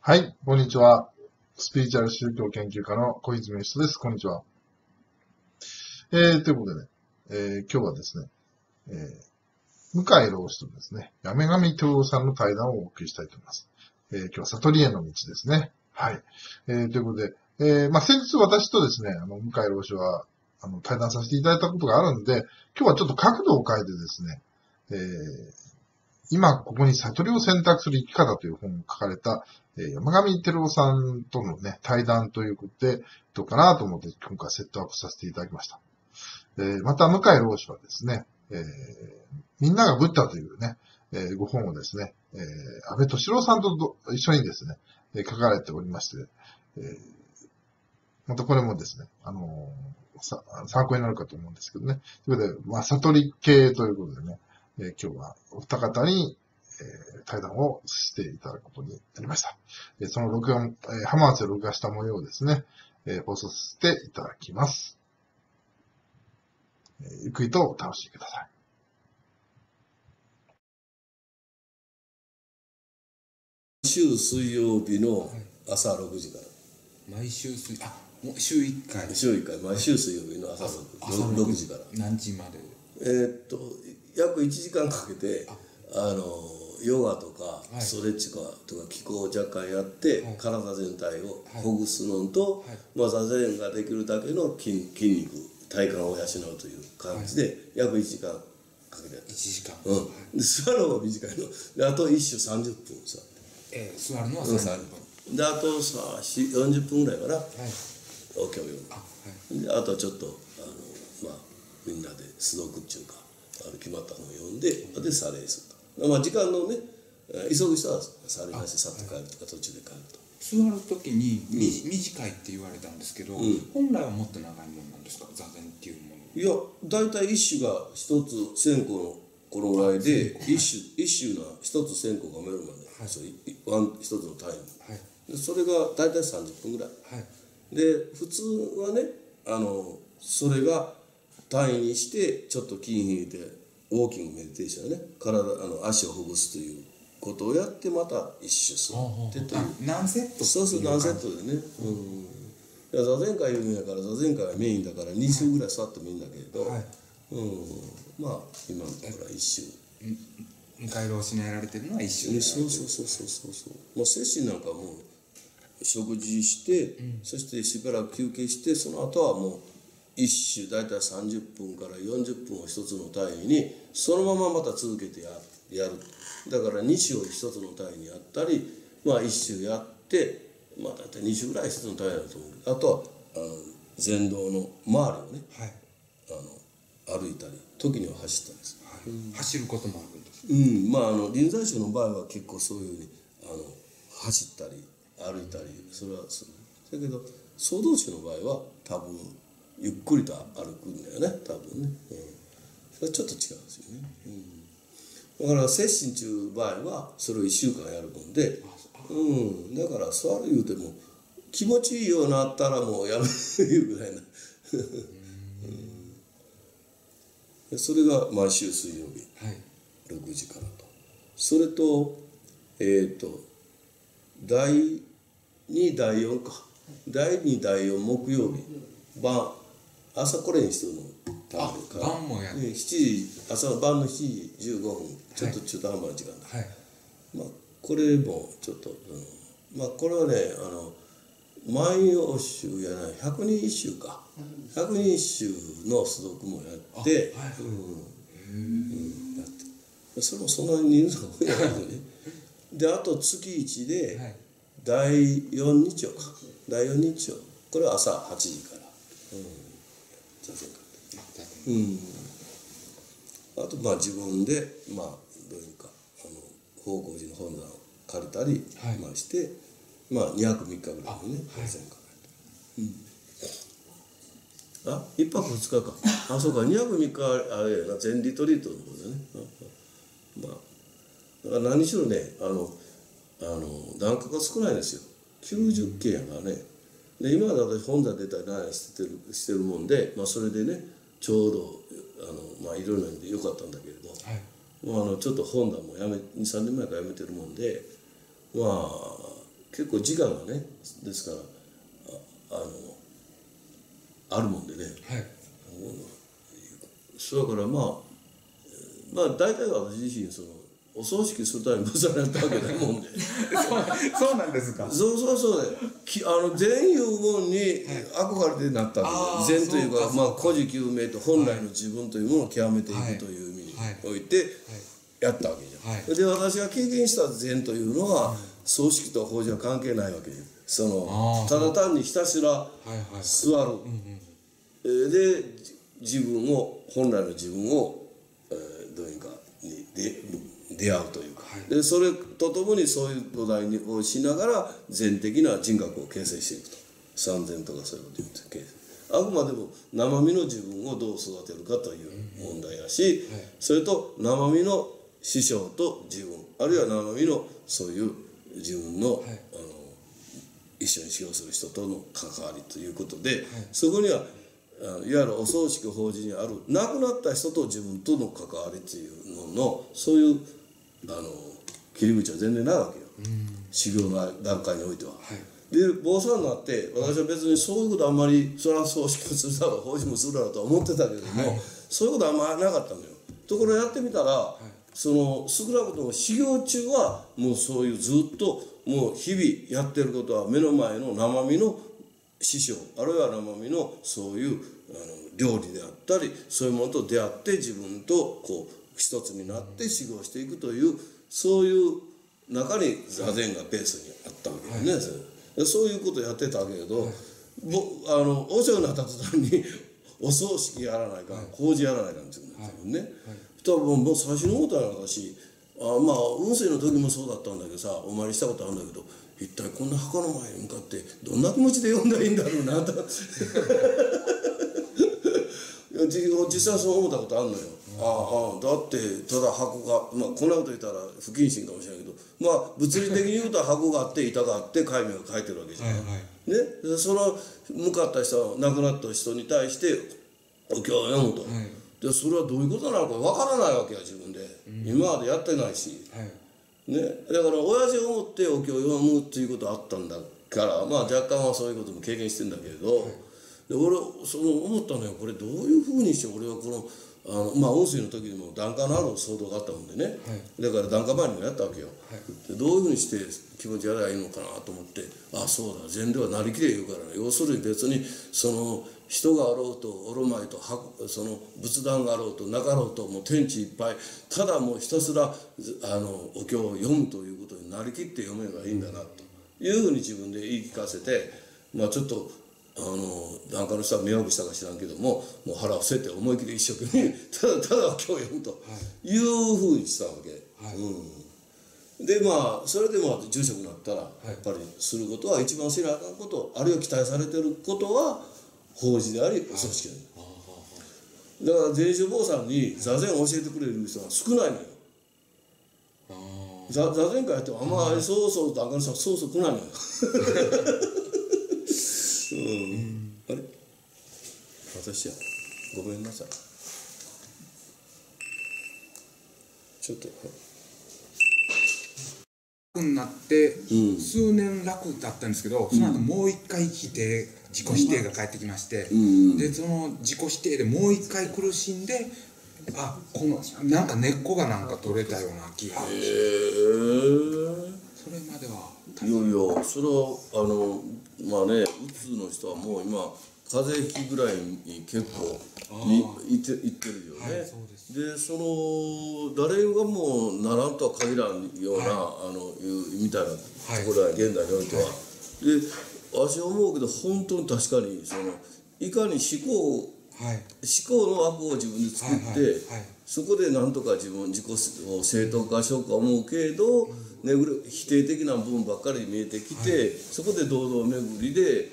はい、こんにちは。スピリチュアル宗教研究家の小泉義人です。こんにちは。ということでね、今日はですね、向井老師とですね、山上徹郎さんの対談をお送りしたいと思います。今日は悟りへの道ですね。はい。ということで、先日私とですね、向井老師は、対談させていただいたことがあるんで、今日はちょっと角度を変えてですね、今ここに悟りを選択する生き方という本を書かれた、山上照夫さんとのね、対談ということで、どうかなと思って今回セットアップさせていただきました。また、向井老師はですね、みんながブッダというね、ご本をですね、安倍敏郎さんと一緒にですね、書かれておりまして、またこれもですね、参考になるかと思うんですけどね。ということで、悟り系ということでね、今日はお二方に、対談をしていただくことになりました。その録音、浜松で録画した模様をですね、放送させていただきます。ゆっくりとお楽しみください。 週水曜日の朝6時から。 毎週もう週1回。 週1回、毎週水曜日の朝6時から。 何時まで？ 約1時間かけて、ヨガとかストレッチとか気候を若干やって、体全体をほぐすのと、座禅ができるだけの筋肉、体幹を養うという感じで、約1時間かけてやって。 1時間。 で座るのが短いの。で、あと1週30分座って。 座るのは30分。 で、あとさ、40分ぐらいかな。お経を読む。で、あとはちょっと、みんなで素読っていうか、決まった本を読んで、で、されすると。時間のね、急ぐ人はされなし、さっと帰るとか、途中で帰ると。 座るときに短いって言われたんですけど、本来はもっと長いものなんですか、座禅っていうもの。 いや、大体一種が一つ1000個のこのぐらいで、一種が一つ1000個が埋めるまで、一つの単位。でそれが大体30分ぐらい。で、普通はね、それが単位にして、ちょっと筋引いて、ウォーキングメディテーションね、足をほぐすということをやって、また一周するってという。 何セット？ そうそう、何セットでね。座禅会言うんやから、座禅会がメインだから2周ぐらい座ってもいいんだけれど、今のところは1周。 向井老師にやられてるのは1周で。 そう。もう精神なんかもう食事して、そしてしばらく休憩して、その後はもう1周大体30分から40分を一つの単位に、そのまままた続けてやる。だから2周を一つの単位にやったり、1周やって、大体2周ぐらい一つの単位だと思う。あとは禅道の周りをね、歩いたり、時には走ったりする。 走ることもあるんです。 臨済宗の場合は結構そういうふうに走ったり歩いたりそれはする。だけど総道宗の場合は多分ゆっくりと歩くんだよね、多分ね。それはちょっと違うんですよね。だから摂心中場合はそれを1週間やるもんで、だから座る言うても気持ちいいようになったらもうやめるぐらいな。それが毎週水曜日、6時からと。それと第2第4か、第2第4木曜日晩、朝これにしてるの晩もやる。 朝の晩の7時15分、ちょっと中途半端な時間だ。これもちょっとこれはね、万葉集やない百人一首か、百人一首の素読もやって、やってそれもそんなに人数が多いやけどね。で、あと月1で第4日曜か、第4日曜、これは朝8時から座禅会。あと自分でどういうか方広寺の本山を借りたりして2泊3日ぐらいのね座禅会。1泊2日か。そうか、2泊3日あれやな、禅リトリートの方だね。だから何しろね、檀家が少ないんですよ。90件やからね。で、今まで私本山出たり何してるもんで、それでね、ちょうどいろいろなんでよかったんだけれど、ちょっと本山も2、3年前からやめてるもんで、 結構時間がねですからあるもんでね、 はい、 そうだからまあ大体私自身お葬式するために仏壇やったわけないもんでそうなんですか。 そうで禅いうもんに憧れてなったわけで、禅というか古事究明と本来の自分というものを極めていくという意味においてやったわけじゃん。で私が経験した禅というのは葬式と法事は関係ないわけです。ただ単にひたすら座るで自分を本来の自分をどういうかに出会うというか、でそれとともにそういう土台をしながら禅的な人格を形成していくと、三禅とかそういうこと言って形成、あくまでも生身の自分をどう育てるかという問題だし、それと生身の師匠と自分、あるいは生身のそういう自分の、一緒に使用する人との関わりということで、そこにはいわゆるお葬式法事にある亡くなった人と自分との関わりというののそういう切り口は全然ないわけよ、修行の段階においては。で坊さんになって私は別にそういうことあんまりそれは葬式もするだろう法事もするだろうとは思ってたけども、そういうことあんまりなかったのよ。ところやってみたら、少なくとも修行中はもうそういうずっともう日々やってることは目の前の生身の師匠あるいは生身のそういう料理であったりそういうものと出会って自分とこう一つになって修行していくというそういう中に座禅がベースにあったわけですね、そういうことをやってたわけだけど、和尚になった途端にお葬式やらないか法事やらないかんっていうんですよね。だからもう最初のことは私運勢の時もそうだったんだけどさ、お参りしたことあるんだけど、一体こんな墓の前に向かってどんな気持ちで読んだらいいんだろうなと実際そう思ったことあるのよ。だってただ箱がこんなこと言ったら不謹慎かもしれないけど、物理的に言うと箱があって板があって戒名が書いてるわけじゃない、ね、その向かった人亡くなった人に対してお経を読むと、でそれはどういうことなのかわからないわけや自分で、今までやってないし、ね、だから親父を思ってお経を読むっていうことあったんだから、若干はそういうことも経験してんだけれど、で俺思ったのよ、これどういうふうにして俺はこの音声の時にも檀家のある騒動があったもんでね、だから檀家前にもやったわけよ、でどういうふうにして気持ちやればいいのかなと思って、そうだ禅ではなりきれ言うからね、要するに別に人があろうとおろまいと仏壇があろうとなかろうともう天地いっぱいただもうひたすらお経を読むということになりきって読めばいいんだなというふうに自分で言い聞かせて、ちょっと檀家の人は迷惑したか知らんけどもう腹を伏せて思い切り一生懸命ただお経を読むというふうにしたわけ、でそれで住職になったらやっぱりすることは一番知らなあかんこと、あるいは期待されてることは法事でありお葬式である、だから禅宗坊さんに座禅を教えてくれる人は少ないのよ。座禅会やってもそう檀家の人はそう来ないのよあれ私やごめんなさい、ちょっと楽になって数年楽だったんですけど、その後もう一回自己否定が返ってきまして、でその自己否定でもう一回苦しんで、なんか根っこがなんか取れたような気がして、それまではいやそれはうつの人はもう今風邪ひきぐらいに結構いってるよね、で誰がもうならんとは限らんような、みたいなところは現代においては、で私は思うけど本当に確かにいかに思考の枠を自分で作って、そこでなんとか自己を正当化しようか思うけれど、否定的な部分ばっかり見えてきて、そこで堂々巡りで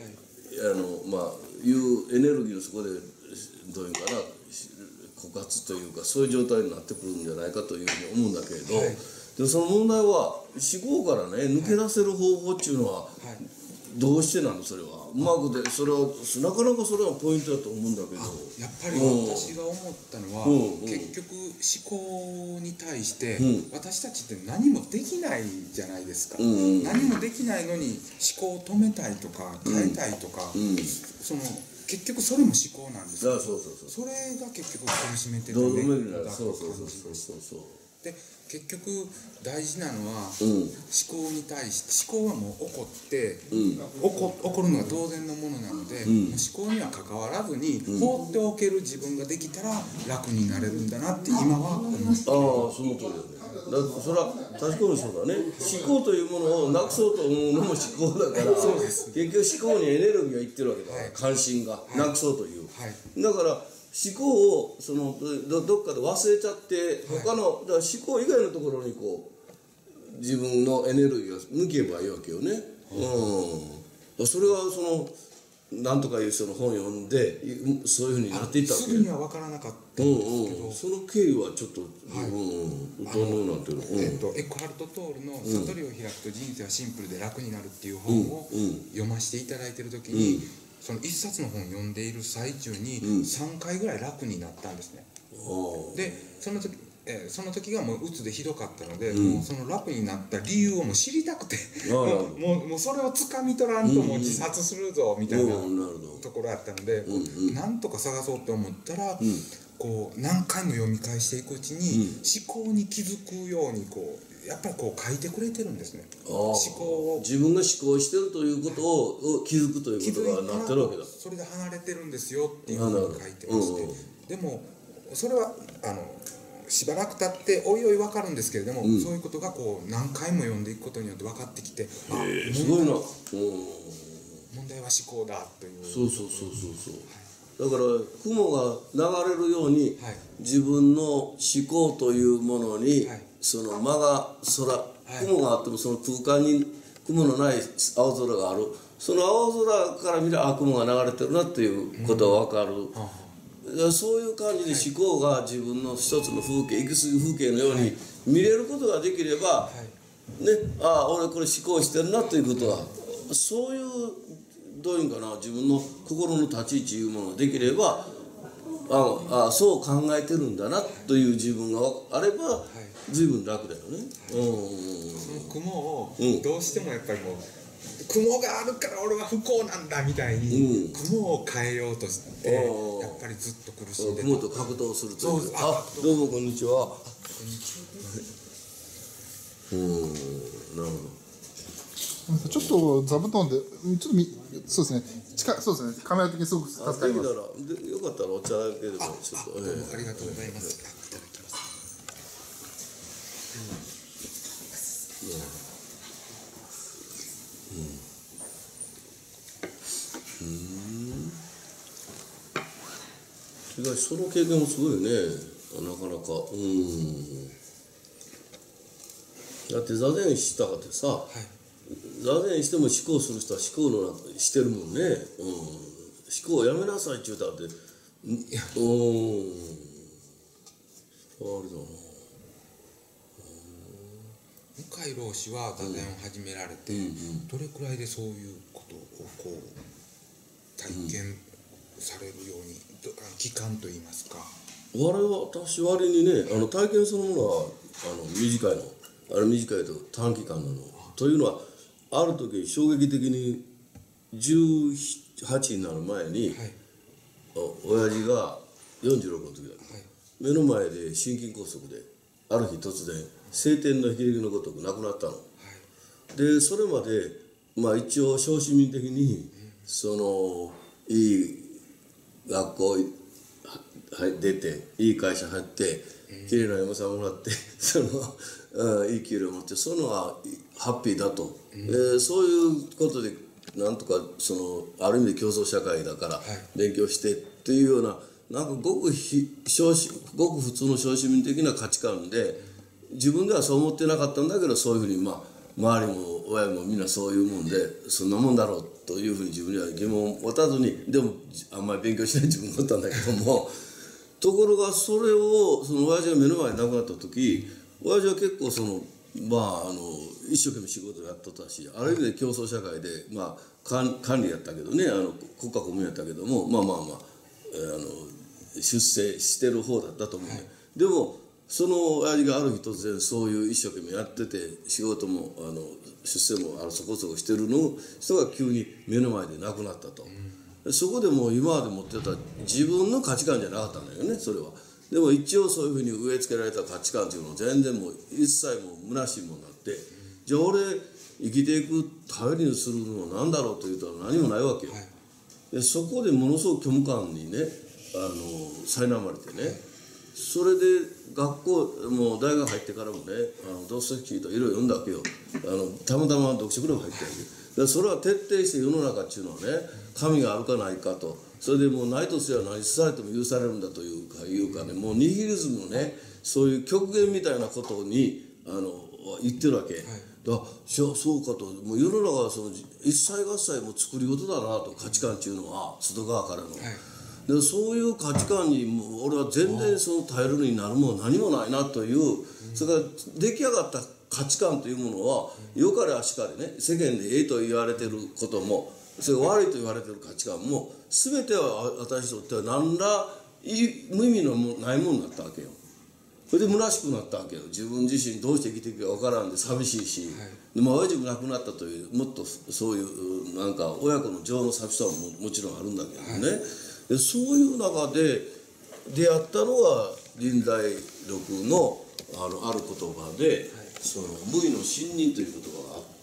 いうエネルギーをそこでどういうかな枯渇というかそういう状態になってくるんじゃないかというふうに思うんだけれど、でその問題は思考からね抜け出せる方法っていうのはどうしてなのそれは。うまくで、それはなかなかそれはポイントだと思うんだけど。 やっぱり私が思ったのは、結局思考に対して、私たちって何もできないじゃないですか。何もできないのに思考を止めたいとか変えたいとか、その結局それも思考なんですよ。それが結局苦しめてるね。そうで結局大事なのは、思考に対して思考はもう起こって、起こるのが当然のものなので、もう思考には関わらずに放っておける自分ができたら楽になれるんだなって今は思ってます。 その通りだね。それは確かにそうだね。思考というものをなくそうと思うのも思考だから、結局思考にエネルギーがいってるわけだから、関心がなくそうという。だから思考をどっかで忘れちゃって、他のだから思考以外のところにこう自分のエネルギーが抜けばいいわけよね。それはそのなんとかいうその本を読んでそういうふうになっていったわけ。 すぐには分からなかったんですけど、 その経緯はちょっとどうなってる。 エックハルト・トールの「悟りを開くと人生はシンプルで楽になる」っていう本を読ませていただいてる時に、その一冊の本を読んでいる最中に3回ぐらい楽になったんですね。でその時がもううつでひどかったので、もうその楽になった理由をもう知りたくてもうそれをつかみ取らんともう自殺するぞみたいなところあったので、なんとか探そうと思ったら、こう何回も読み返していくうちに思考に気づくようにこうやっぱりこう書いてくれてるんですね。思考を自分が思考してるということを気づくということがなってるわけだ。 それで離れてるんですよっていうふうに書いてまして、でもそれはしばらく経っておいおい分かるんですけれども、そういうことがこう何回も読んでいくことによって分かってきて、 すごいな。 問題は思考だという。 そうだから雲が流れるように、自分の思考というものに、その間が雲があってもその空間に雲のない青空がある、その青空から見れば雲が流れてるなっていうことが分かる。そういう感じで思考が自分の一つの風景、行き過ぎ風景のように見れることができれば、俺これ思考してるなということは、そういうどういうんかな、自分の心の立ち位置いうものができれば、そう考えてるんだなという自分があれば、随分楽だよね。 その雲をどうしてもやっぱりもう雲があるから俺は不幸なんだみたいに、雲を変えようとしてやっぱりずっと苦しんで雲と格闘するという。どうもこんにちは。なるほど。ちょっと座布団でちょっとそうですね、そうですね、カメラ的にすごく助かります。 よかったらお茶だけでもちょっと。 どうもありがとうございます。いただきます。 その経験もすごいね、なかなか。だって座禅したかってさ、座禅しても思考する人は思考の中してるもんね。思考をやめなさいって言うたって、あれだな。 向井老師は座禅を始められて、どれくらいでそういうことをこう体験されるように、期間といいますか。 私割にね、体験そのものは短いの。短いと短期間なの。というのは、ある時衝撃的に18になる前に、親父が46の時だ、目の前で心筋梗塞である日突然晴天の霹靂のごとく亡くなったの。でそれまで一応小市民的にいい学校出ていい会社入って綺麗な嫁さんもらっていい給料持ってそのはハッピーだと、そういうことでなんとかある意味で競争社会だから勉強してっていうようななんかごく普通の小市民的な価値観で自分ではそう思ってなかったんだけどそういうふうに周りも親もみんなそういうもんでそんなもんだろうというふうに自分には疑問を持たずにでもあんまり勉強しない自分だったんだけどもところがそれを親父が目の前に亡くなった時親父は結構一生懸命仕事やっとったし、ある意味で競争社会で、管理やったけどね、国家公務員やったけども、出世してる方だったと思うね。でもその親父がある日突然そういう一生懸命やってて、仕事も出世もそこそこしてる人が急に目の前で亡くなったと、そこでもう今まで持ってた自分の価値観じゃなかったんだよね、それは。でも一応そういうふうに植え付けられた価値観っていうのを全然もう一切もう虚しいものになって、じゃあ俺生きていく頼りにするのは何だろうというと何もないわけよ。でそこでものすごく虚無感にね苛まれてね、それで学校もう大学入ってからもねドストエフスキーといろいろ読んだわけよ。たまたま読書クラブ入ってるわけで、それは徹底して世の中っていうのはね、神があるかないかと、それでもうないとすれば何されても許されるんだというかね、もうニヒリズムのね、そういう極限みたいなことに言ってるわけ。だからそうかと、もう世の中はその一切合切も作り事だなと、価値観っていうのは外側からの。でそういう価値観にもう俺は全然その頼りになるもの何もないなという、それから出来上がった価値観というものは良かれ悪しかれね、世間でええと言われてることもそれ悪いと言われてる価値観も全ては私にとっては何ら無意味のないものになったわけよ。それで虚しくなったわけよ。自分自身どうして生きていくか分からんで寂しいし、親父も亡くなったという、もっとそういうなんか親子の情の寂しさももちろんあるんだけどね、でそういう中で出会ったのが林大六のある言葉で、その無為の信任という言葉があって、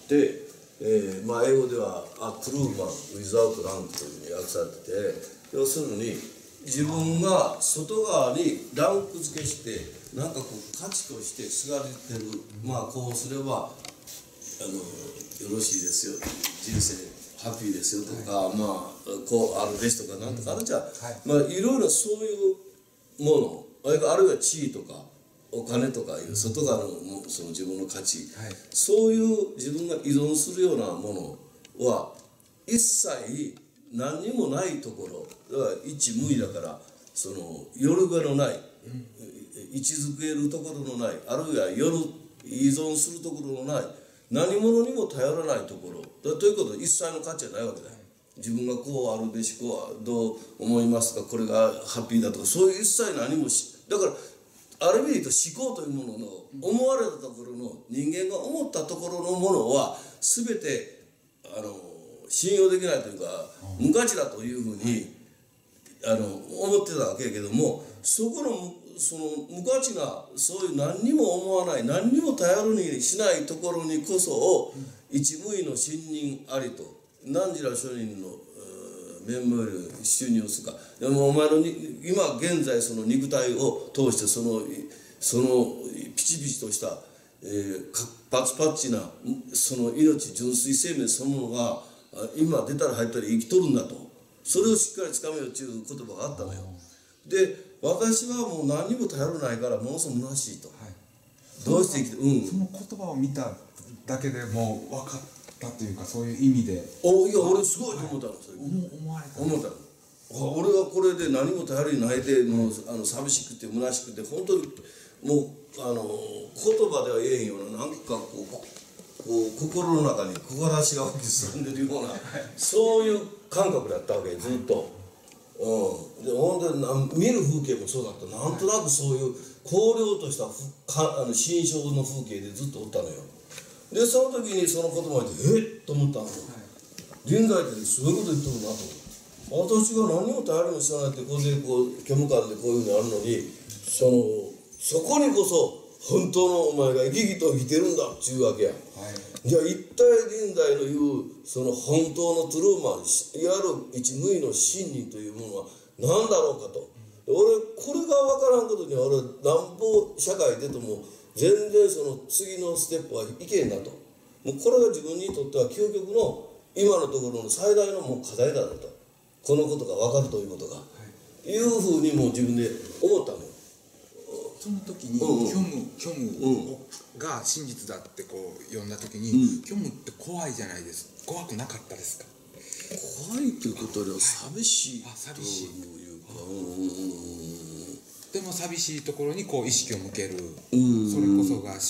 英語では「A true man without rank」というふうに訳されてて、要するに自分が外側にランク付けしてなんかこう価値としてすがれてる、こうすればよろしいですよ、人生ハッピーですよとか、こうあるべしとかなんとかあるじゃん、いろいろそういうもの、あるいは地位とかお金とかいう外側のその自分の価値、そういう自分が依存するようなものは一切何にもないところだから一無為だから、そのよるべのない、位置づけるところのない、あるいは依存するところのない、何者にも頼らないところだということで一切の価値はないわけだよ。自分がこうあるべし、こうはどう思いますか、これがハッピーだとか、そういう一切何もだからある意味で言うと思考というものの思われたところの人間が思ったところのものは全て信用できないというか無価値だというふうに思ってたわけやけども、そこのその無価値がそういう何にも思わない、何にも頼りにしないところにこそを一無為の信任ありと、何時ら諸人の面目より収入するか、でもお前の今現在その肉体を通してそのピチピチとしたパツパチなその命、純粋生命そのものが今出たら入ったり生きとるんだと、それをしっかりつかめよという言葉があったのよ。で私はもう何にも頼らないからものすごく虚しいと、どうして生きて、 その言葉を見ただけでもう分かったというか、そういう意味でいや俺すごいと思ったの、それ思われた思ったの。俺はこれで何も頼りにないでもう寂しくて虚しくて、本当にもう言葉では言えんような、なんかこう心の中に木枯らしが吹き進んでるようなそういう感覚だったわけずっと。で本当に見る風景もそうだった。なんとなくそういう荒涼とした心象の風景でずっとおったのよ。でその時にその言葉でっと思ったの。現在ってすごいこと言っとるなと。私が何も頼りにしないってこうで虚無感でこういうふうにあるのに、そこにこそ本当のお前が生き生きと生きてるんだっていうわけや。じゃあ一体現在の言うその本当のトゥルーマン、いわゆる一無為の真理というものは何だろうかと。俺これが分からんことには俺なんぼ社会出ても全然その次のステップはいけんだと。もうこれが自分にとっては究極の今のところの最大のもう課題だろうと。このことが分かるということが、いうふうにもう自分で思ったのよ。 その時に虚無が真実だってこう読んだ時に、虚無って怖いじゃないですか。怖くなかったですか？ 怖いということでは寂しいというか、 でも寂しいところにこう意識を向ける、それこそが真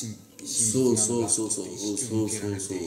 そうそうそうそうそうそうそう、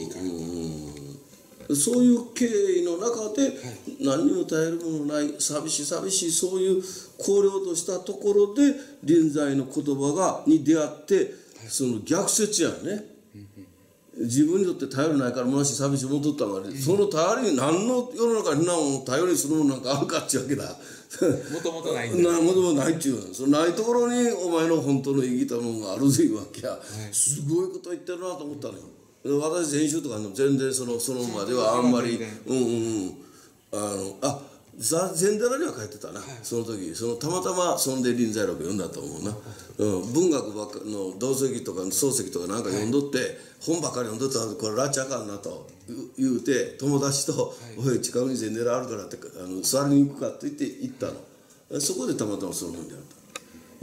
そういう経緯の中で何にも耐えるものない寂しい寂しい、そういう荒涼としたところで臨在の言葉に出会って、その逆説やね。自分にとって頼りないから虚しい寂しい思っとったのが、その頼りに何の世の中に何を頼りにするものなんかあるかっちゅうわけだ。 もともとないんだ。 もともとないっちゅう、そのないところにお前の本当の生きたものがあるというわけや、すごいこと言ってるなと思ったのよ。私先週とかの全然そのまではあんまり禅寺には書いてたな、その時たまたまそんで臨在録読んだと思うな、文学ばっかの同席とか漱石とかなんか読んどって、本ばっかり読んどったらこれ拉致あかんなと言うて、友達と「おい近くに禅寺あるから」って座りに行くかって言って行ったの。そこでたまたまその本であった。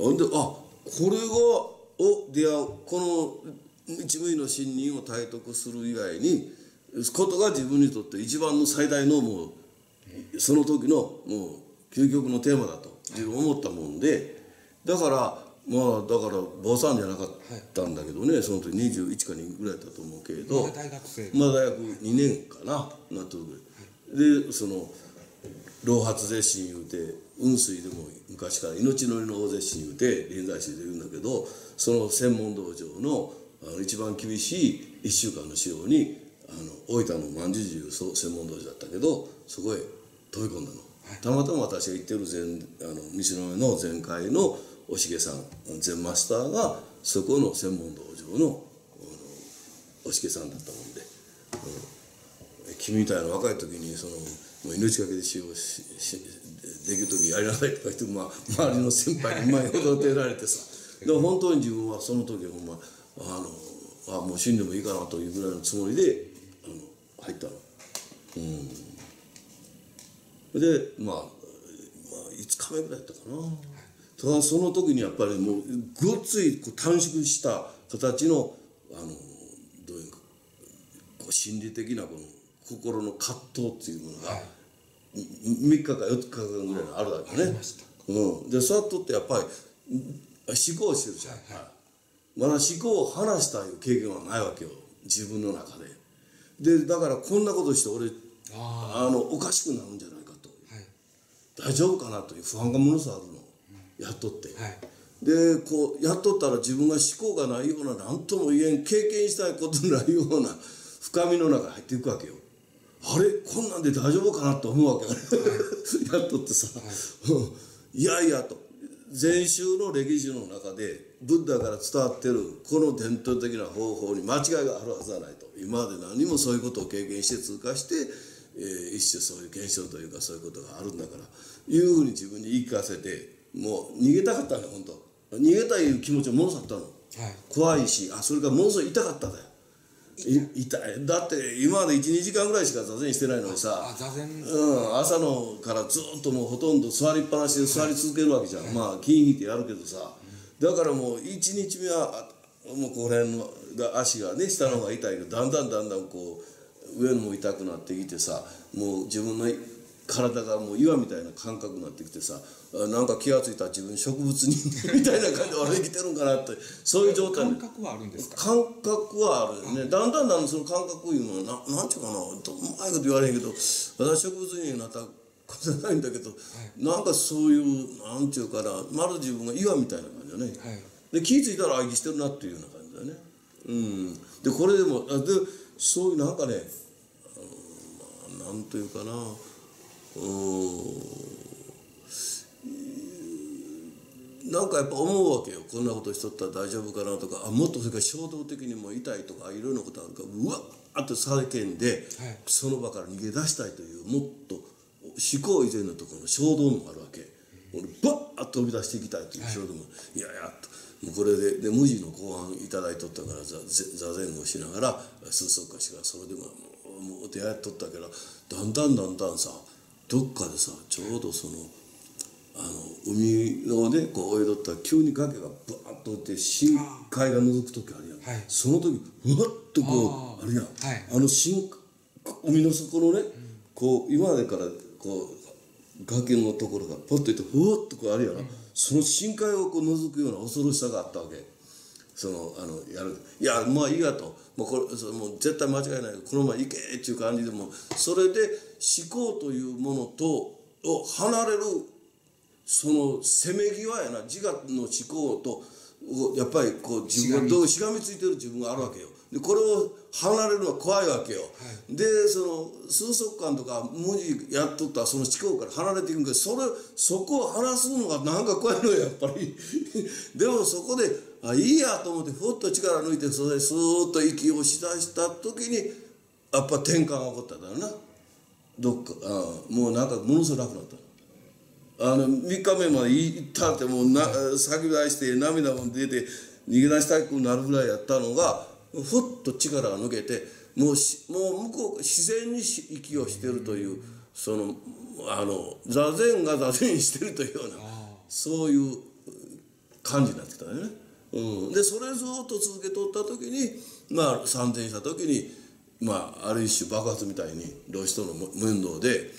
ほんでこれが出会うこの一無二の信任を体得する以外にことが自分にとって一番の最大のもうその時のもう究極のテーマだと自分思ったもんで、だから坊さんじゃなかったんだけどね、その時21か2ぐらいだったと思うけれど、 まだ大学生、 まだ大学2年かななっとるぐらいで、その老発絶心言うて雲水でも昔から命のりの大絶心言うて臨済宗で言うんだけど、その専門道場の一番厳しい1週間の指導に大分の万寿寺専門道場だったけど、そこへ飛び込んだの、たまたま私が行ってる西野の禅会のおしげさん禅マスターがそこの専門道場のおしげさんだったもんで、君みたいな若い時にもう命がけで使用できる時やりなさいとか言って、周りの先輩にほどてられてさ、でも本当に自分はその時はもう死んでもいいかなというぐらいのつもりで入ったの。で5日目ぐらいだったかな。ただその時にやっぱりもうごっつい短縮した形のどういうか心理的なこの心の葛藤っていうものが3日か4日間ぐらいあるわけね。でそうやっとってやっぱり思考してるじゃん、まだ思考を話したいう経験はないわけよ自分の中で。でだからこんなことして俺おかしくなるんじゃないかと、大丈夫かなという不安がものすごくあるの、やっとって、でこうやっとったら自分が思考がないような何とも言えん経験したいことないような深みの中に入っていくわけよ。あれこんなんで大丈夫かなと思うわけやっとってさ、いやいやと禅宗の歴史の中でブッダから伝わってるこの伝統的な方法に間違いがあるはずはないと、今まで何もそういうことを経験して通過して、一種そういう現象というかそういうことがあるんだからいうふうに自分に言い聞かせて、もう逃げたかったのよ本当。逃げたいう気持ちをものさったの、怖いしそれからものすごい痛かったんだよ。痛いだって今まで 1,2 時間ぐらいしか座禅してないのにさ、朝のからずっともうほとんど座りっぱなしで座り続けるわけじゃん、気引いてやるけどさ、だからもう1日目はもうこの辺の足がね下の方が痛いけど、だんだんこう上のも痛くなってきてさ、もう自分の体がもう岩みたいな感覚になってきてさ、なんか気が付いたら自分植物人みたいな感じで俺生きてるんかなって、そういう状態。 感覚はあるんですか？ 感覚はあるよね。だんだんその感覚いうのはなんちゅうかな、うまいこと言われへんけど、私植物人になったことじゃないんだけど、なんかそういうなんちゅうかな、まる自分が岩みたいな感じだね、で気付いたら愛してるなっていうような感じだね。でこれでもそういうなんかね、なんというかな、なんかやっぱ思うわけよ、こんなことしとったら大丈夫かなとか、もっとそれから衝動的にも痛いとかいろいろなことあるから、うわっと叫んで、その場から逃げ出したいというもっと思考以前のところの衝動もあるわけ。バッと飛び出していきたいという衝動も、いやいやともうこれで無地の公安いただいとったから座禅をしながら数足かしがそれでもう出会いとったけど、だんだんさどっかでさちょうどその海のねこう泳いどったら急に崖がバーッと落ちて深海が覗く時あるやん、その時うわっとこうあるやん、海の底のね、こう今までからこう崖のところがポッといってふわっとこうあるやん、その深海をこう覗くような恐ろしさがあったわけ。 やる。いや、まあいいやと。もう絶対間違いない。このまま行けっていう感じでも、それで思考というものを離れる、そのせめぎ合やな、自我の思考と、やっぱりこう自分としがみついてる自分があるわけよ。でこれを離れるのは怖いわけよ。で数息間とか無事やっとったらその思考から離れていくんけど、そこを離すのがなんか怖いのよやっぱり。でもそこでいいやと思ってふっと力抜いて、それでスーッと息をしだした時にやっぱ転換が起こったんだよな。どっかもうなんかものすごく楽になった。3日目まで行ったってもう叫び出して涙も出て逃げ出したくなるぐらいやったのが、ふっと力が抜けて、もう向こう自然に息をしてるという、その座禅が座禅してるというような、そういう感じになってきたよね。でそれずっと続けとった時に参禅した時にある一種爆発みたいに老子との面倒で、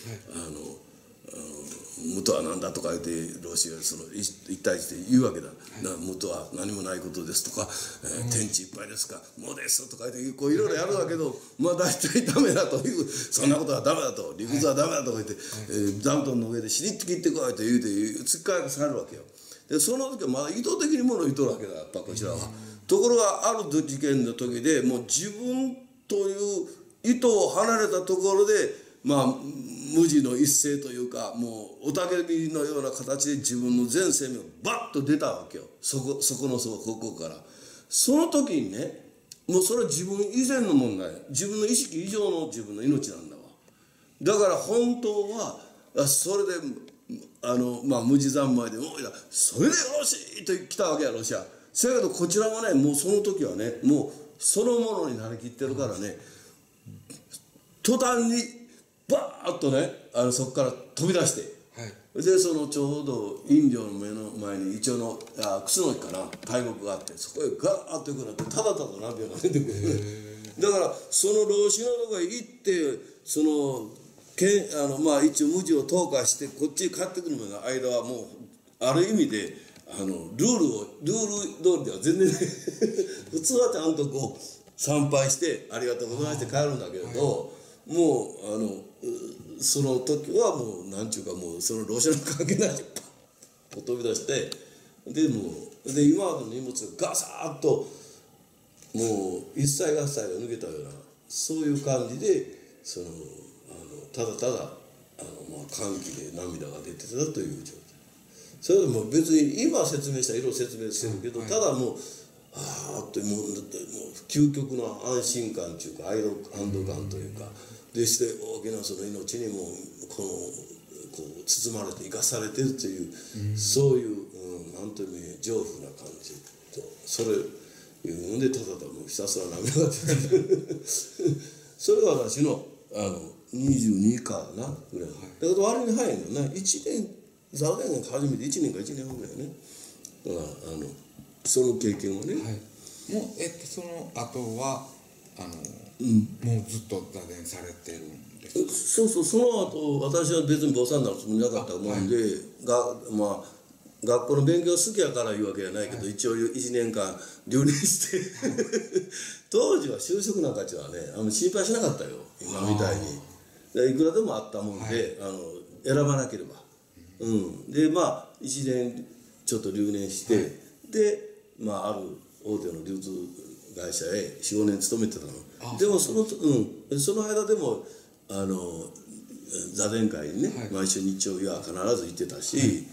無とは何だとか言って老子が一対一で言うわけだ。無とは何もないことですとか、天地いっぱいですか、無ですとか言っていろいろやるわけど、大体ダメだという、そんなことはダメだと、理屈はダメだとか言って、座布団の上でしりって切ってこいと言うて突っかけされるわけよ。でその時はまだ意図的にものを言っとるわけだ、やっぱこちらは。ところがある事件の時でもう自分という意図を離れたところで無地の一斉というか、もう雄たけびのような形で自分の全生命がバッと出たわけよ。そこから。その時にね、もうそれは自分以前の問題、自分の意識以上の自分の命なんだわ。だから本当はそれで無地三昧でもうそれでよろしいと来たわけやロシア。せやけどこちらはね、もうその時はね、もうそのものになりきってるからね、途端にバーッとねそこから飛び出して、でちょうど飲料の目の前にイチョウのクスノキかな大木があって、そこへガーッと行くなんてただただ涙が出てくる。だからその老子のとこへ行って一応無地を投下してこっちへ帰ってくるまでの間はもうある意味でルール通りでは全然普通はちゃんとこう参拝してありがとうございまして帰るんだけれど、もうその時はもうなんちゅうか、もうその老子の関係ないでパッと飛び出して、で今までの荷物がガサッともう一切合切が抜けたような、そういう感じでただただ歓喜で涙が出てたという状態。それでも別に今説明した色々説明してるけど、ただもうってもう究極の安心感というか安堵感というかでして、大きなその命にもこう包まれて生かされてるという、そういうなんという上風な感じと、それいうのでただただもうひたすら涙が出てるそれが私の22かなぐらい。だけど割に早いのね。1年座禅が始めて1年か1年半ぐらいね。その経験をね。 もうその後はもうずっと座禅されてるんですか？ そうその後私は別に坊さんになるつもりなかったもんで、学校の勉強好きやから言うわけじゃないけど、一応1年間留年して当時は就職なんかちはね心配しなかったよ、今みたいに。いくらでもあったもんで、選ばなければ。で1年ちょっと留年して、である大手の流通会社へ 4,5 年勤めてたの。でもその間でも座禅会にね、毎週日曜日は必ず行ってたし、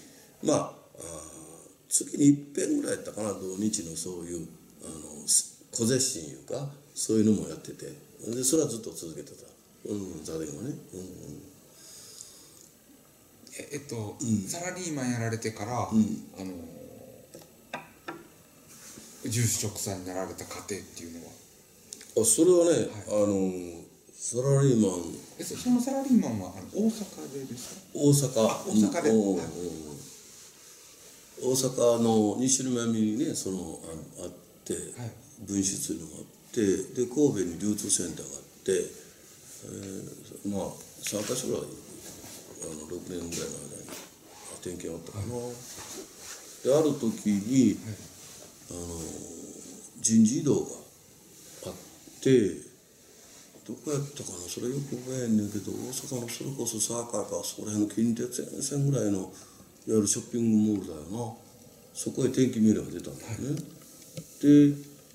月に一遍ぐらいやったかな、土日のそういう小絶心いうかそういうのもやってて、でそれはずっと続けてた、座禅をね。 サラリーマンやられてから、住職さんになられた過程っていうのは？ それはね、サラリーマン、 そのサラリーマンは大阪でですか？ 大阪で、大阪の西宮にねあって、分室いうのがあって、で神戸に流通センターがあって、3か所ぐらい6年ぐらいの間に点検あったかな。である時に人事異動があって、どこやったかな、それよく覚えんねんけど、大阪のそれこそ堺かそこら辺の近鉄沿線ぐらいのいわゆるショッピングモールだよな、そこへ転勤命令が出たんだよね。で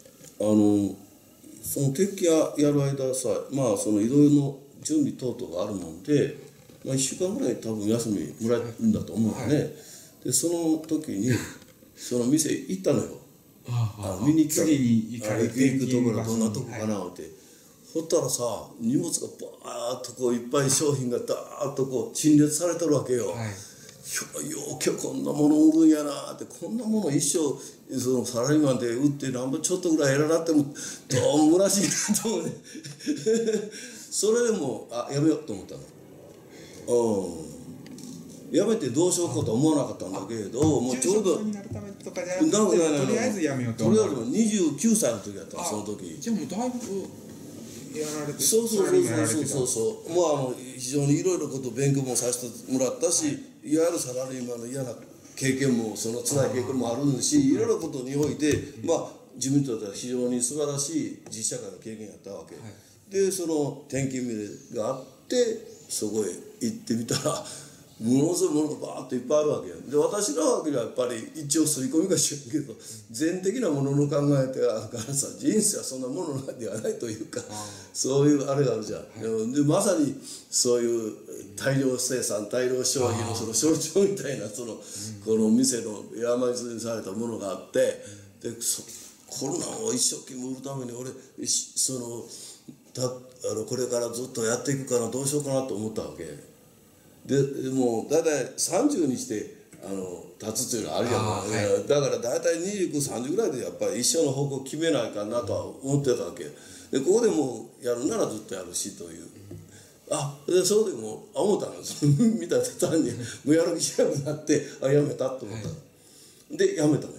その転勤やる間さ、そのいろいろの準備等々があるもんで、1週間ぐらい多分休みもらえるんだと思うよね。でその時にその店行ったのよ。見に行ったの。 次に行かれて行くところどんなとこかなって、ほったらさ、荷物がバーッとこういっぱい商品がダーッとこう陳列されてるわけよ。ようけこんなもの売るんやなって、こんなもの一生そのサラリーマンで売ってなんぼちょっとぐらいやらなってもどうも虚しいなと思うね。それでもやめようと思ったの。やめてどうしようかと思わなかったんだけど、もうちょうどになるためとかじゃなくて、とりあえずやめようと思う。 とりあえず29歳の時やったの、その時。 じゃあもうだいぶやられて、 そう、もう非常にいろいろこと勉強もさせてもらったし、いわゆるサラリーマンの嫌な経験もその辛い経験もあるし、いろいろことにおいて自分にとっては非常に素晴らしい実社会の経験やったわけ。でその転勤命令があってそこへ行ってみたら、ものすごいものがバーッといっぱいあるわけよ。で私らわけではやっぱり一応刷り込みかしらんけど、全的なものの考えてあるからさ、人生はそんなものではないというか、そういうあれがあるじゃん。でまさにそういう大量生産大量消費のその象徴みたいなこの店の山積みされたものがあって、でこんなんを一生懸命売るために俺これからずっとやっていくからどうしようかなと思ったわけで、もうだいたい30にして立つというのはあるじゃない、だからだいたい29、30ぐらいでやっぱり一生の方向決めないかなとは思ってたわけで、ここでもうやるならずっとやるしという。でそれでも思ったの見た途端にもうやる気しなくなってやめたと思った、でやめたのよ。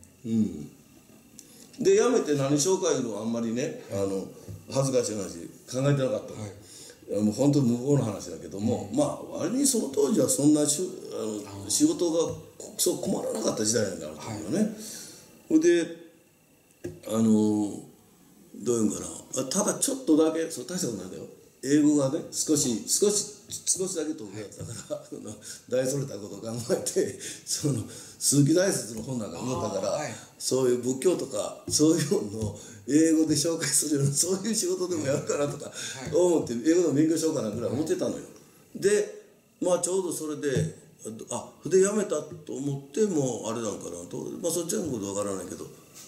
でやめて何しようかいうのはあんまりね恥ずかしい話考えてなかったの、もう本当に無謀な話だけども、割にその当時はそんな仕事がそう困らなかった時代なんだろうと思うよね。それでどういうんかな、ただちょっとだけ大したことないんだよ、英語がね少しだけ得意だったから大それたことを考えて鈴木大拙の本なんか読んだから、そういう仏教とかそういうのを英語で紹介するようなそういう仕事でもやるかなとか思って英語でも勉強しようかなぐらい思ってたのよ。でちょうどそれででやめたと思ってもあれなんかなと、そっちのことわからないけど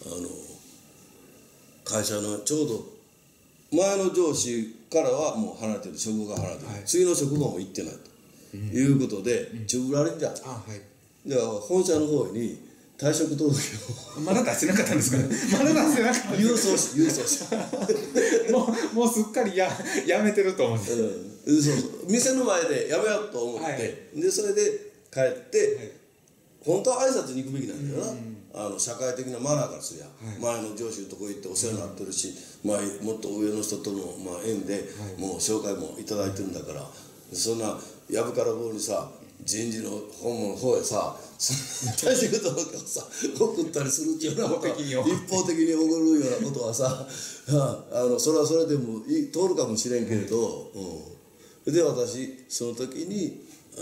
会社のちょうど前の上司からはもう離れてる、職場が離れてる、次の職場も行ってないということで中ぶられんじゃん。で本社の方に退職届をまだ出してなかったんですかね。まだ出してなかった。 郵送しもうすっかりやめてると思って、 店の前でやめようと思って、でそれで帰って、本当は挨拶に行くべきなんだよな、社会的なマナーからすりゃ、前の上司のとこ行ってお世話になってるし、もっと上の人との縁でもう紹介もいただいてるんだから、そんなやぶから棒にさ人事の本部の方へさ退職届をさ送ったりするっていうようなことは一方的に起こるようなことはさそれはそれでも通るかもしれんけれど、で私その時に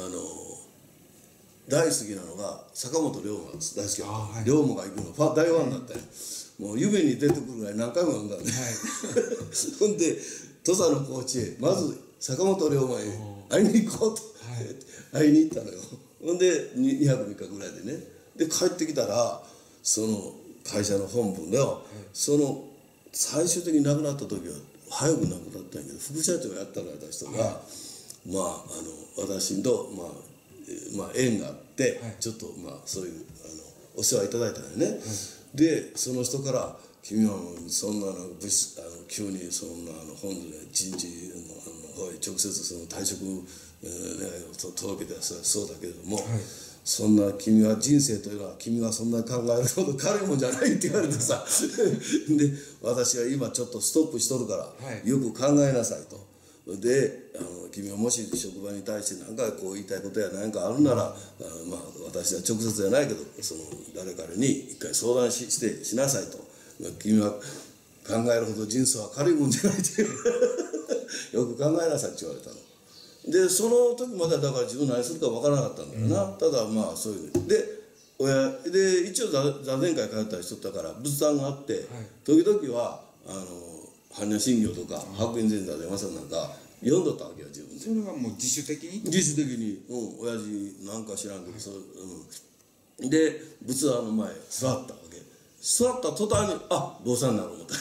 大好きなのが坂本龍馬が大好きだった、龍馬が行くの大ファンだったよ、もう夢に出てくるぐらい何回も読んだんで、ほんで土佐の高知へまず坂本龍馬へ会いに行こうと、会いに行ったのよ。ほんで2泊3日ぐらいでね、で帰ってきたらその会社の本部ではその最終的に亡くなった時は早く亡くなったんやけど、副社長をやってられた人が、私と縁があって、ちょっとそういうお世話いただいたんよね。でその人から「君はそんな急にそんな本で人事の方へ直接その退職届けてそうだけれども、そんな君は人生というのは君がそんな考えるほど軽いもんじゃない」って言われてさで私は今ちょっとストップしとるから、よく考えなさいと。で君はもし職場に対して何かこう言いたいことや何かあるなら、私は直接じゃないけどその誰かに一回相談しなさいと。 君は考えるほど人生は軽いもんじゃないってよく考えなさいって言われたの。でその時まではだから自分何するか分からなかったんだよな、ただまあそういうで一応座禅会通ったりしとったから仏壇があって、時々は般若心経とか白隠禅座でまさなんか読んどったわけよ自分で。 それはもう自主的に自主的に親父なんか知らんけどで仏壇の前座ったわけ。座った途端に坊さんになる思った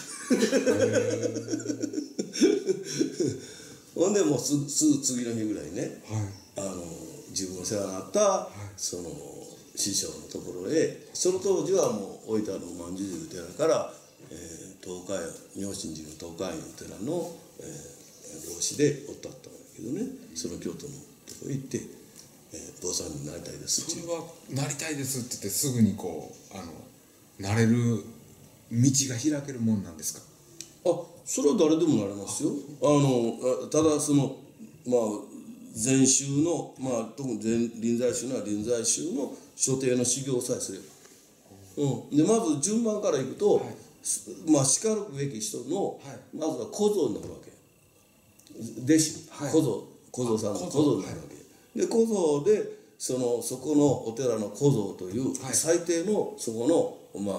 ほんでもうすぐ次の日ぐらいね、自分の世話になった、その師匠のところへ、その当時はもう大分の万寿寺寺から、東海妙心寺の東海院の寺の、老子でおったんだけどね、その京都のところへ行って坊さんになりたいですって。 それはなりたいですって言ってすぐにこうなれる道が開けるもんなんですか？ それは誰でもなれますよ。ただその禅宗の特に臨済宗なら臨済宗の所定の修行さえすれば、でまず順番からいくと、しかるべき人の、まずは小僧になるわけ。弟子、小僧さんの小僧になるわけ。で小僧でそこのお寺の小僧という、最低のそこの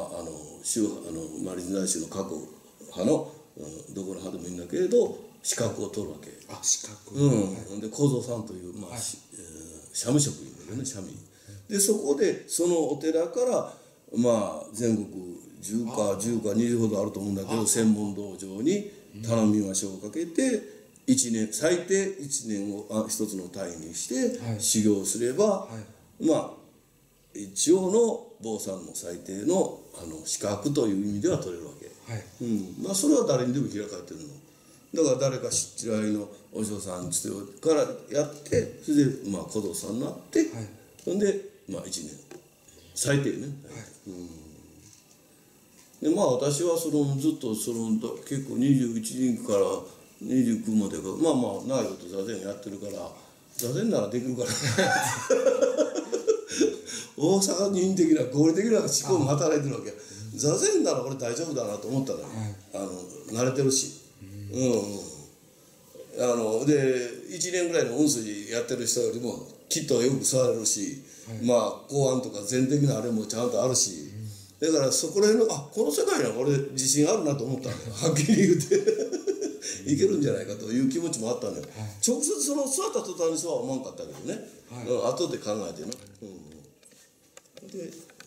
臨済宗の各派の、どこの派でもいいんだけれど資格を取るわけ。 資格。 で小僧さんという社務職員だよね、社員で。そこでそのお寺から全国10か20ほどあると思うんだけど、専門道場に頼みましょうをかけて最低1年を一つの単位にして修行すれば、一応の坊さんの最低の資格という意味では取れるわけ。それは誰にでも開かれてるの。だから誰か知り合いのお嬢さんつってからやって、それで小僧さんになって、そんで1年最低ね。で私はずっと結構21人から29までが長いこと座禅やってるから、座禅ならできるから大阪人的な合理的な思考も働いてるわけ。座禅なら俺大丈夫だなと思ったら、慣れてるし、で1年ぐらいの運水やってる人よりもきっとよく座れるし、公安とか全的なあれもちゃんとあるし、だからそこら辺のこの世界には俺自信あるなと思ったんだよ、はっきり言うていけるんじゃないかという気持ちもあったんだよ。直接座った途端にそうは思わんかったけどね、後で考えてな。で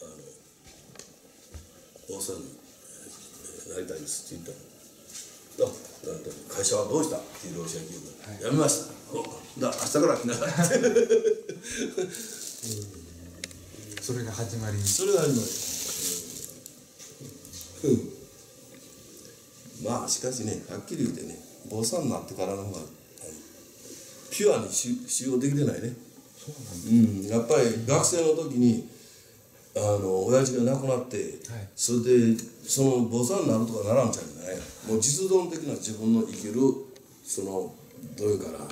坊さんになりたいですって言ったの。会社はどうしたっていう老師が聞いたら、辞めました。明日から来なさいそれが始まり。 それが始まり。しかしね、はっきり言うてね、坊さんになってからの方がピュアに修行できてないね。やっぱり学生の時に親父が亡くなって、それでその坊さんになるとかならんちゃうんじゃない。もう実存的な自分の生きるどういうかな、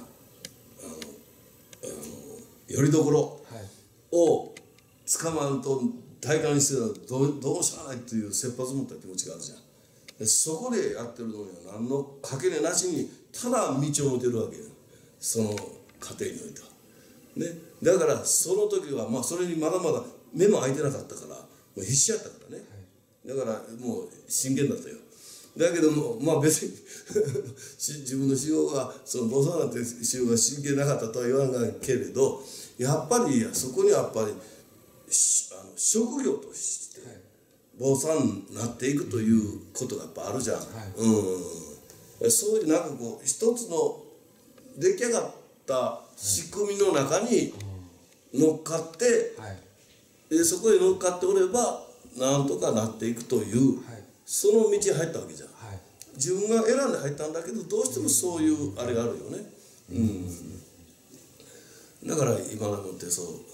よりどころを捕まると体感してたらどうしようがないっていう切羽詰まった気持ちがあるじゃん。でそこでやってるのには何のかけねなしにただ道を持てるわけよ、その過程においてはね。だからその時はそれにまだまだ目も開いてなかったから、もう必死やったからね、だからもう真剣だったよ。だけども別に自分の修行が坊さんなんて修行が真剣なかったとは言わないけれど、やっぱりそこにはやっぱり職業として坊さんになっていくということがやっぱあるじゃん。そういう一つの出来上がった仕組みの中に乗っかって、そこへ乗っかっておればなんとかなっていくという、その道に入ったわけじゃん。自分が選んで入ったんだけど、どうしてもそういうあれがあるよね。だから今でもって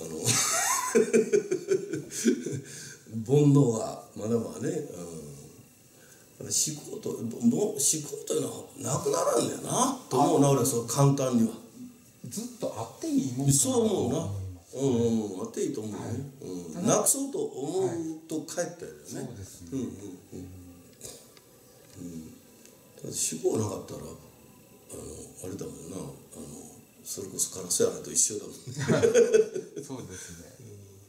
煩悩はまだまだね、思考というのはなくならんだよなと思うな、俺はそう簡単には。 ずっとあっていいもんかな。 そう思うな。あっていいと思うね。なくそうと思うと帰ったよね。 そうですね。 だって死後なかったらあれだもんな、それこそカラスやらと一緒だもんね。 そうですね。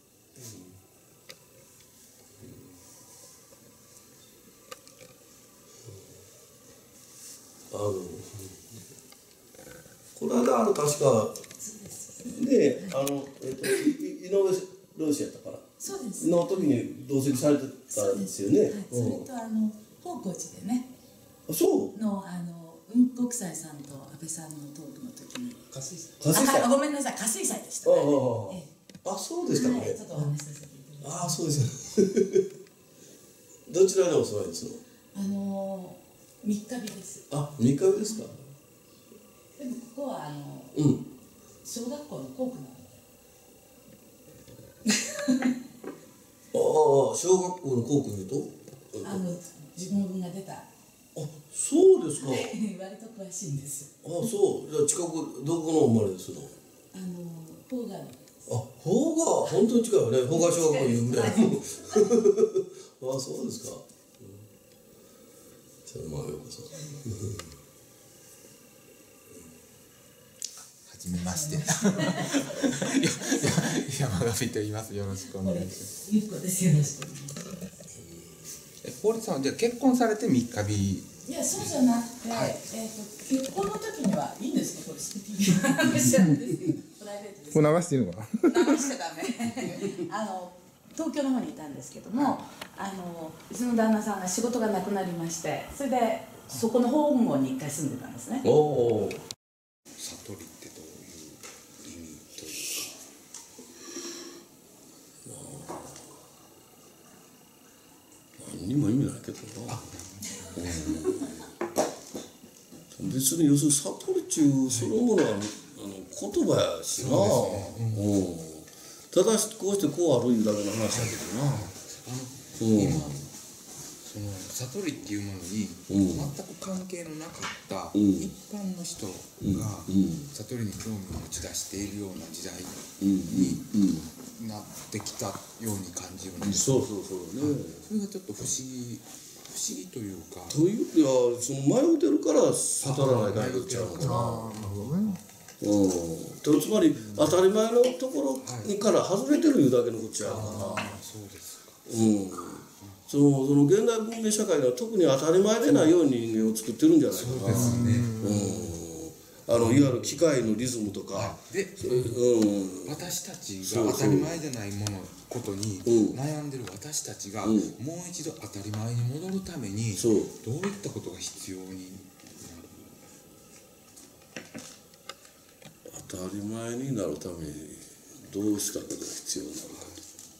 この間確かね、井上老師やったからそうですの時に同席されてたんですよね。 はい、それと宝光寺でねそうの雲国際さんと安倍さんのトークの時に加水祭ごめんなさい、加水祭でしたね。 そうでしたね。 ちょっとお話しさせていただきます。 そうですよ。どちらにお住まいですの？ 三日日です。 3日日ですか？ でもここは小学校の校区なので。 小学校の校区にと？ 自分が出た。 そうですか。 割と詳しいんです。 そう。じゃあ近くどこの生まれですの？ 宝賀の。 宝賀本当に近いよね。宝賀小学校にいるぐらい。そうですか。じゃあようこそ。 はじめまして。山上と言います。よろしくお願いします。 ゆっこです。よろしくお願いします。 堀さんはじゃあ結婚されて3日日。 いや、そうじゃなくて、結婚の時にはいいんですか、これスピード話なんですけど、プライベートです。 これ流していいのかな。 流しちゃダメ。東京の方にいたんですけども、うちの旦那さんが仕事がなくなりまして、それでそこの本郷に一回住んでたんですね。 悟りってどういう意味というか。 何にも意味ないけどな。別に要するに悟り中そのものは言葉やしな。ただこうしてこうあるいうだけの話だけどな。 今その悟りっていうものに全く関係のなかった一般の人が悟りに興味を持ち出しているような時代になってきたように感じるんです。 そうね。 それがちょっと不思議というか。 というかその迷うてるから悟らないかんとっちゃうのかな。 なるほどね。 つまり当たり前のところから外れてるいうだけのこっちゃうかな。 そうですか。 その現代文明社会では特に当たり前でないように人間を作ってるんじゃないかな。 そうですね。 いわゆる機械のリズムとか。 で、私たちが当たり前でないことに悩んでる私たちがもう一度当たり前に戻るためにどういったことが必要になる？ 当たり前になるためにどうしたことが必要になるか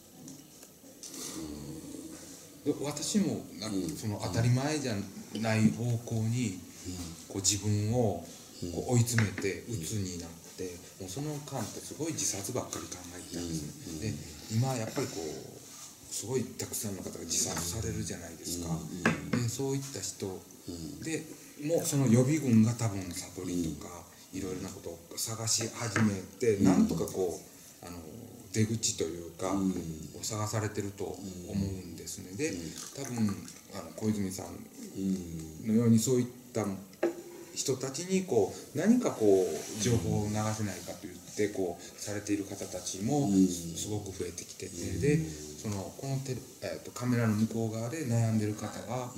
と。 私もその当たり前じゃない方向にこう自分をこう追い詰めて鬱になってもうその間ってすごい自殺ばっかり考えてたんですね。で今やっぱりこうすごいたくさんの方が自殺されるじゃないですか。でそういった人でもうその予備軍が多分悟りとかいろいろなことを探し始めてなんとかこう出口というかを探されてると思うんですね。で多分小泉さんのようにそういった人たちにこう何かこう情報を流せないかと言ってこうされている方たちもすごく増えてきてて、でこのカメラの向こう側で悩んでる方が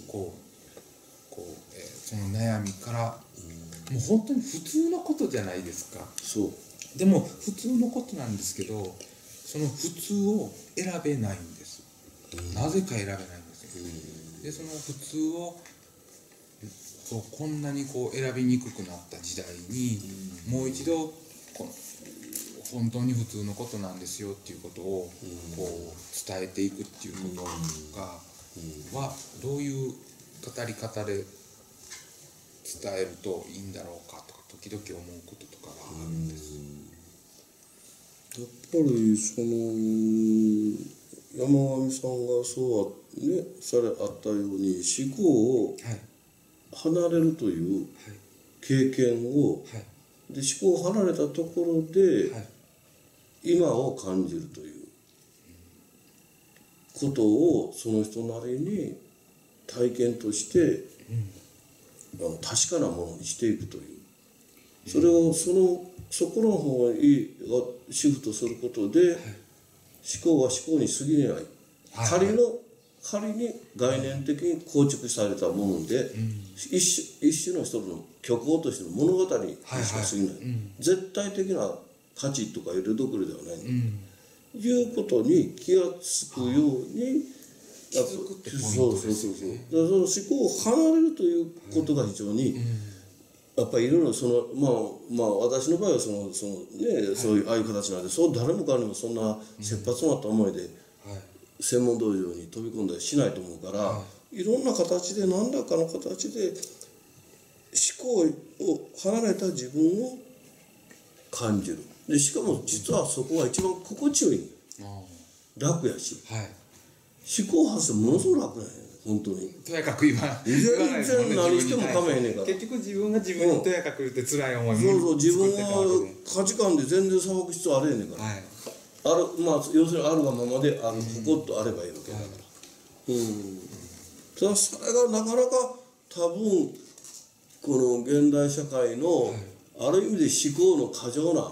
その悩みからもう本当に普通のことじゃないですか。でも普通のことなんですけどその普通を選べないんです。なぜか選べないんですよ。でその普通をこんなにこう選びにくくなった時代にもう一度本当に普通のことなんですよっていうことをこう伝えていくっていうことがはどういう語り方で伝えるといいんだろうかとか時々思うこととかがあるんです。 やっぱり山上さんがそうねあったように思考を離れるという経験を、で思考を離れたところで、今を感じるということをその人なりに体験として、確かなものにしていくという、それをそこの方にシフトすることで、思考は思考に過ぎない、仮に概念的に構築されたもので、一種の人の虚構としての物語にしか過ぎない、絶対的な価値とか色どころではない、いうことに気がつくように、 気づくってポイントですよね。 だからその思考を離れるということが非常に、やっぱりいろいろ私の場合はそういうああいう形なんで、誰も彼もそんな切羽詰まった思いで専門道場に飛び込んだりしないと思うから、いろんな形で何らかの形で思考を離れた自分を感じる。でしかも実はそこが一番心地よい、楽やし、思考発生ものすごく楽なんや、本当に。 とやかく言わない全然何しても構えへんねんから。 結局自分が自分にとやかく言って辛い思いそう自分は価値観で全然裁く必要あれへんねんから、要するにあるがままである、ポコッとあればいいわけだから、ただそれがなかなか多分この現代社会の、ある意味で思考の過剰な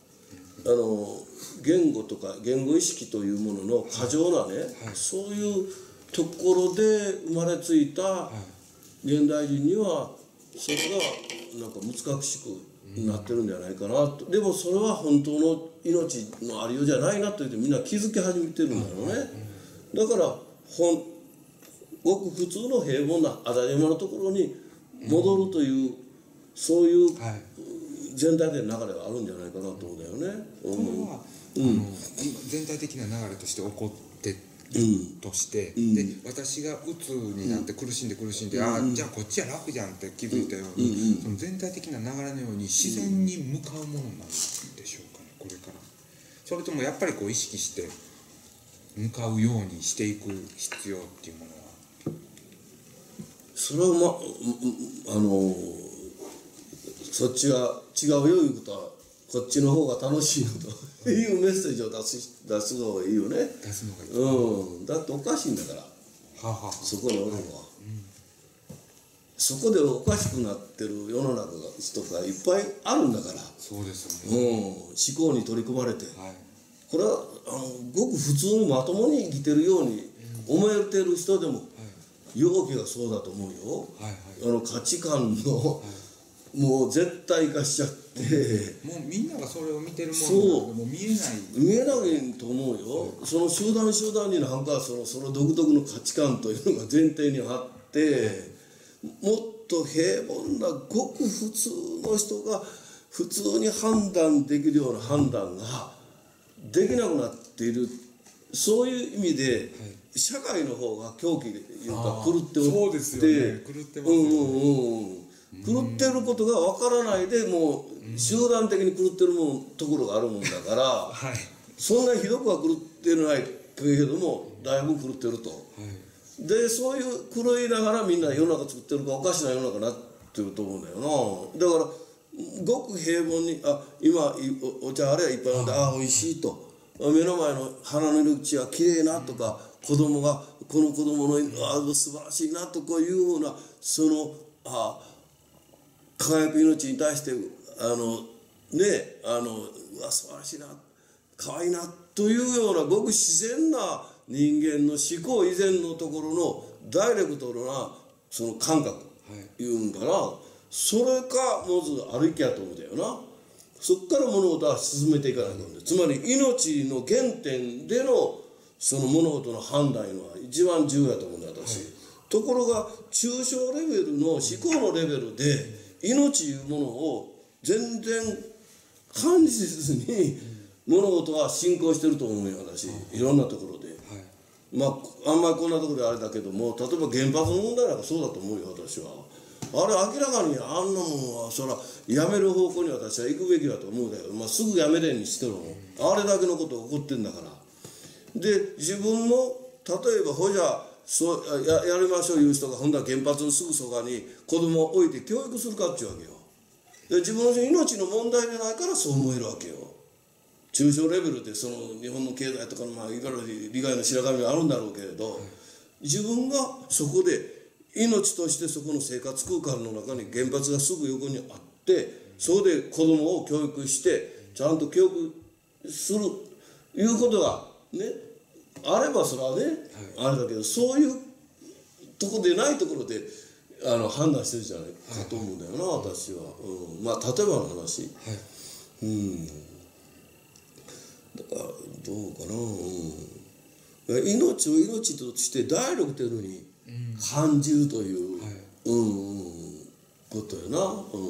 言語とか言語意識というものの過剰なね、そういうところで生まれついた現代人にはそれがなんか難しくなってるんじゃないかなと。でもそれは本当の命のありようじゃないなと言ってみんな気づき始めてるんだろうね。だからごく普通の平凡な当たり前のところに戻るという、そういう全体的な流れがあるんじゃないかなと思うんだよね。 これは全体的な流れとして起こってとして、で私が鬱になって苦しんでじゃあこっちは楽じゃんって気づいたように、その全体的な流れのように自然に向かうものなんでしょうかね、これから。それともやっぱりこう意識して向かうようにしていく必要っていうものは。 それはそっちが違うよいうことはこっちの方が楽しいよというメッセージを出すのがいいよね。 出すのがいい。 だっておかしいんだから、そこにおるのは、そこでおかしくなってる世の中が人がいっぱいあるんだから。 そうですよね。 思考に取り組まれて、これはごく普通にまともに生きてるように思えてる人でも、容器がそうだと思うよ。価値観の、もう絶対化しちゃって、 もうみんながそれを見てるものもう見えないと思うよ。その集団になんかその独特の価値観というのが前提にあって、もっと平凡なごく普通の人が普通に判断できるような判断ができなくなっている、そういう意味で、社会の方が狂気というか狂っておって、 そうですよね、狂ってますよね。 狂ってることがわからないでもう集団的に狂ってるところがあるもんだから、そんなにひどくは狂ってないけれどもだいぶ狂ってると、でそういう狂いながらみんな世の中作ってるからおかしな世の中になってると思うんだよな。だからごく平凡に今お茶あれはいっぱい飲んで美味しいと、目の前の花の色口は綺麗なとか、子供がこの子供の素晴らしいなとかいうようなその輝く命に対して素晴らしいな、可愛いなというようなごく自然な人間の思考以前のところのダイレクトなその感覚いうんかな、それかまず歩きやと思うんだよな。そこから物事は進めていかないと思うんだよ。つまり命の原点でのその物事の判断いうのは一番重要だと思うんだ私。ところが抽象レベルの思考のレベルで命いうものを全然感じずに物事は進行してると思うよ私、いろんなところで、あんまりこんなところであれだけども、例えば原発の問題なんかそうだと思うよ私は。あれ明らかにあんなもんはそらやめる方向に私は行くべきだと思うんだけど、すぐやめれんにしてもあれだけのことが起こってんだから。で自分も例えばやりましょういう人がほんだら原発のすぐそばに子供を置いて教育するかっていうわけよ。で自分の命の問題でないからそう思えるわけよ。抽象レベルでその日本の経済とかのいろいろ利害の白髪があるんだろうけれど、自分がそこで命としてそこの生活空間の中に原発がすぐ横にあって、それで子供を教育してちゃんと教育するいうことがねあればそれはね、あれだけど、そういうとこでないところで判断してるじゃないかと思うんだよな、私は。まあ例えばの話、だからどうかな、命を命としてダイレクトに感じるという、ことよな。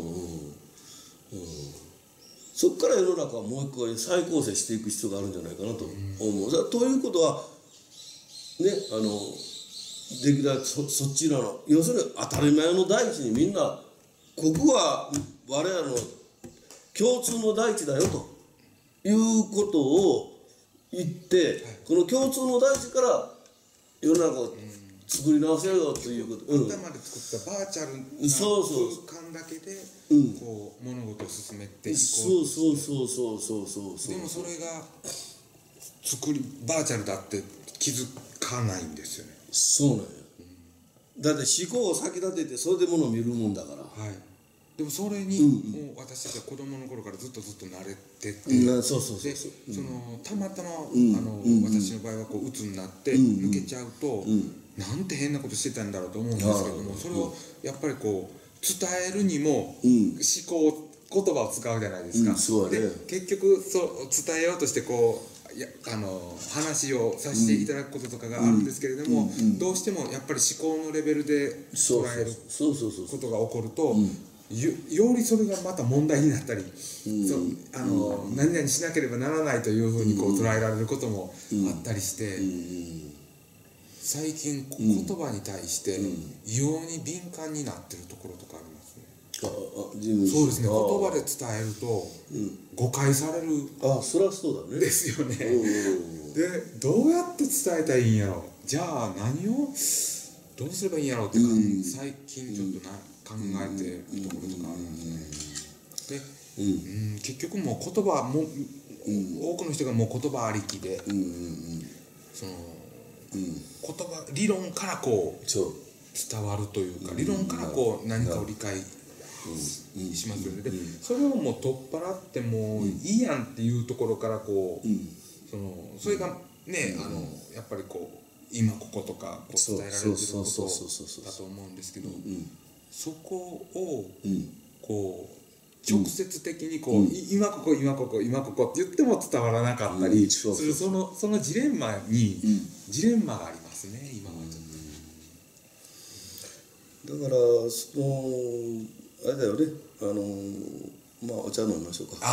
そこから世の中はもう一回再構成していく必要があるんじゃないかなと思う。ということはね、できるだけそっちらの要するに当たり前の大地にみんなここは我らの共通の大地だよということを言って、この共通の大地から世の中を作り直せるよということ。 頭で作ったバーチャルな空間だけでこう物事を進めていこう。 そう。 でもそれがバーチャルだって気づかないんですよね。 そうなんや。だって思考を先立ててそれでものを見るもんだから。 でもそれにもう私たちは子供の頃からずっと慣れてて、 そうたまたま私の場合はこう鬱になって抜けちゃうと、なんて変なことしてたんだろうと思うんですけども、それをやっぱりこう伝えるにも思考言葉を使うじゃないですか。で結局伝えようとしてこう話をさせていただくこととかがあるんですけれども、どうしてもやっぱり思考のレベルで捉えることが起こると、よりそれがまた問題になったり、何々しなければならないというふうにこう捉えられることもあったりして、最近言葉に対して異様に敏感になってるところとかありますね。そうですね、言葉で伝えると誤解される。 そりゃそうだね。 ですよね。でどうやって伝えたらいいんやろう、じゃあ何をどうすればいいんやろうって最近ちょっと考えてるところとかあるんですね。で、結局もう言葉も多くの人がもう言葉ありきで、その言葉理論からこう伝わるというか、理論からこう何かを理解しますよね。でそれをもう取っ払ってもういいやんっていうところからこうそれがねやっぱりこう今こことかこう伝えられてることだと思うんですけど、そこをこう直接的にこう今ここ今ここ今ここって言っても伝わらなかったりする、そのジレンマがありますね、今はちょっと。 だからあれだよね、まあお茶飲みましょうか。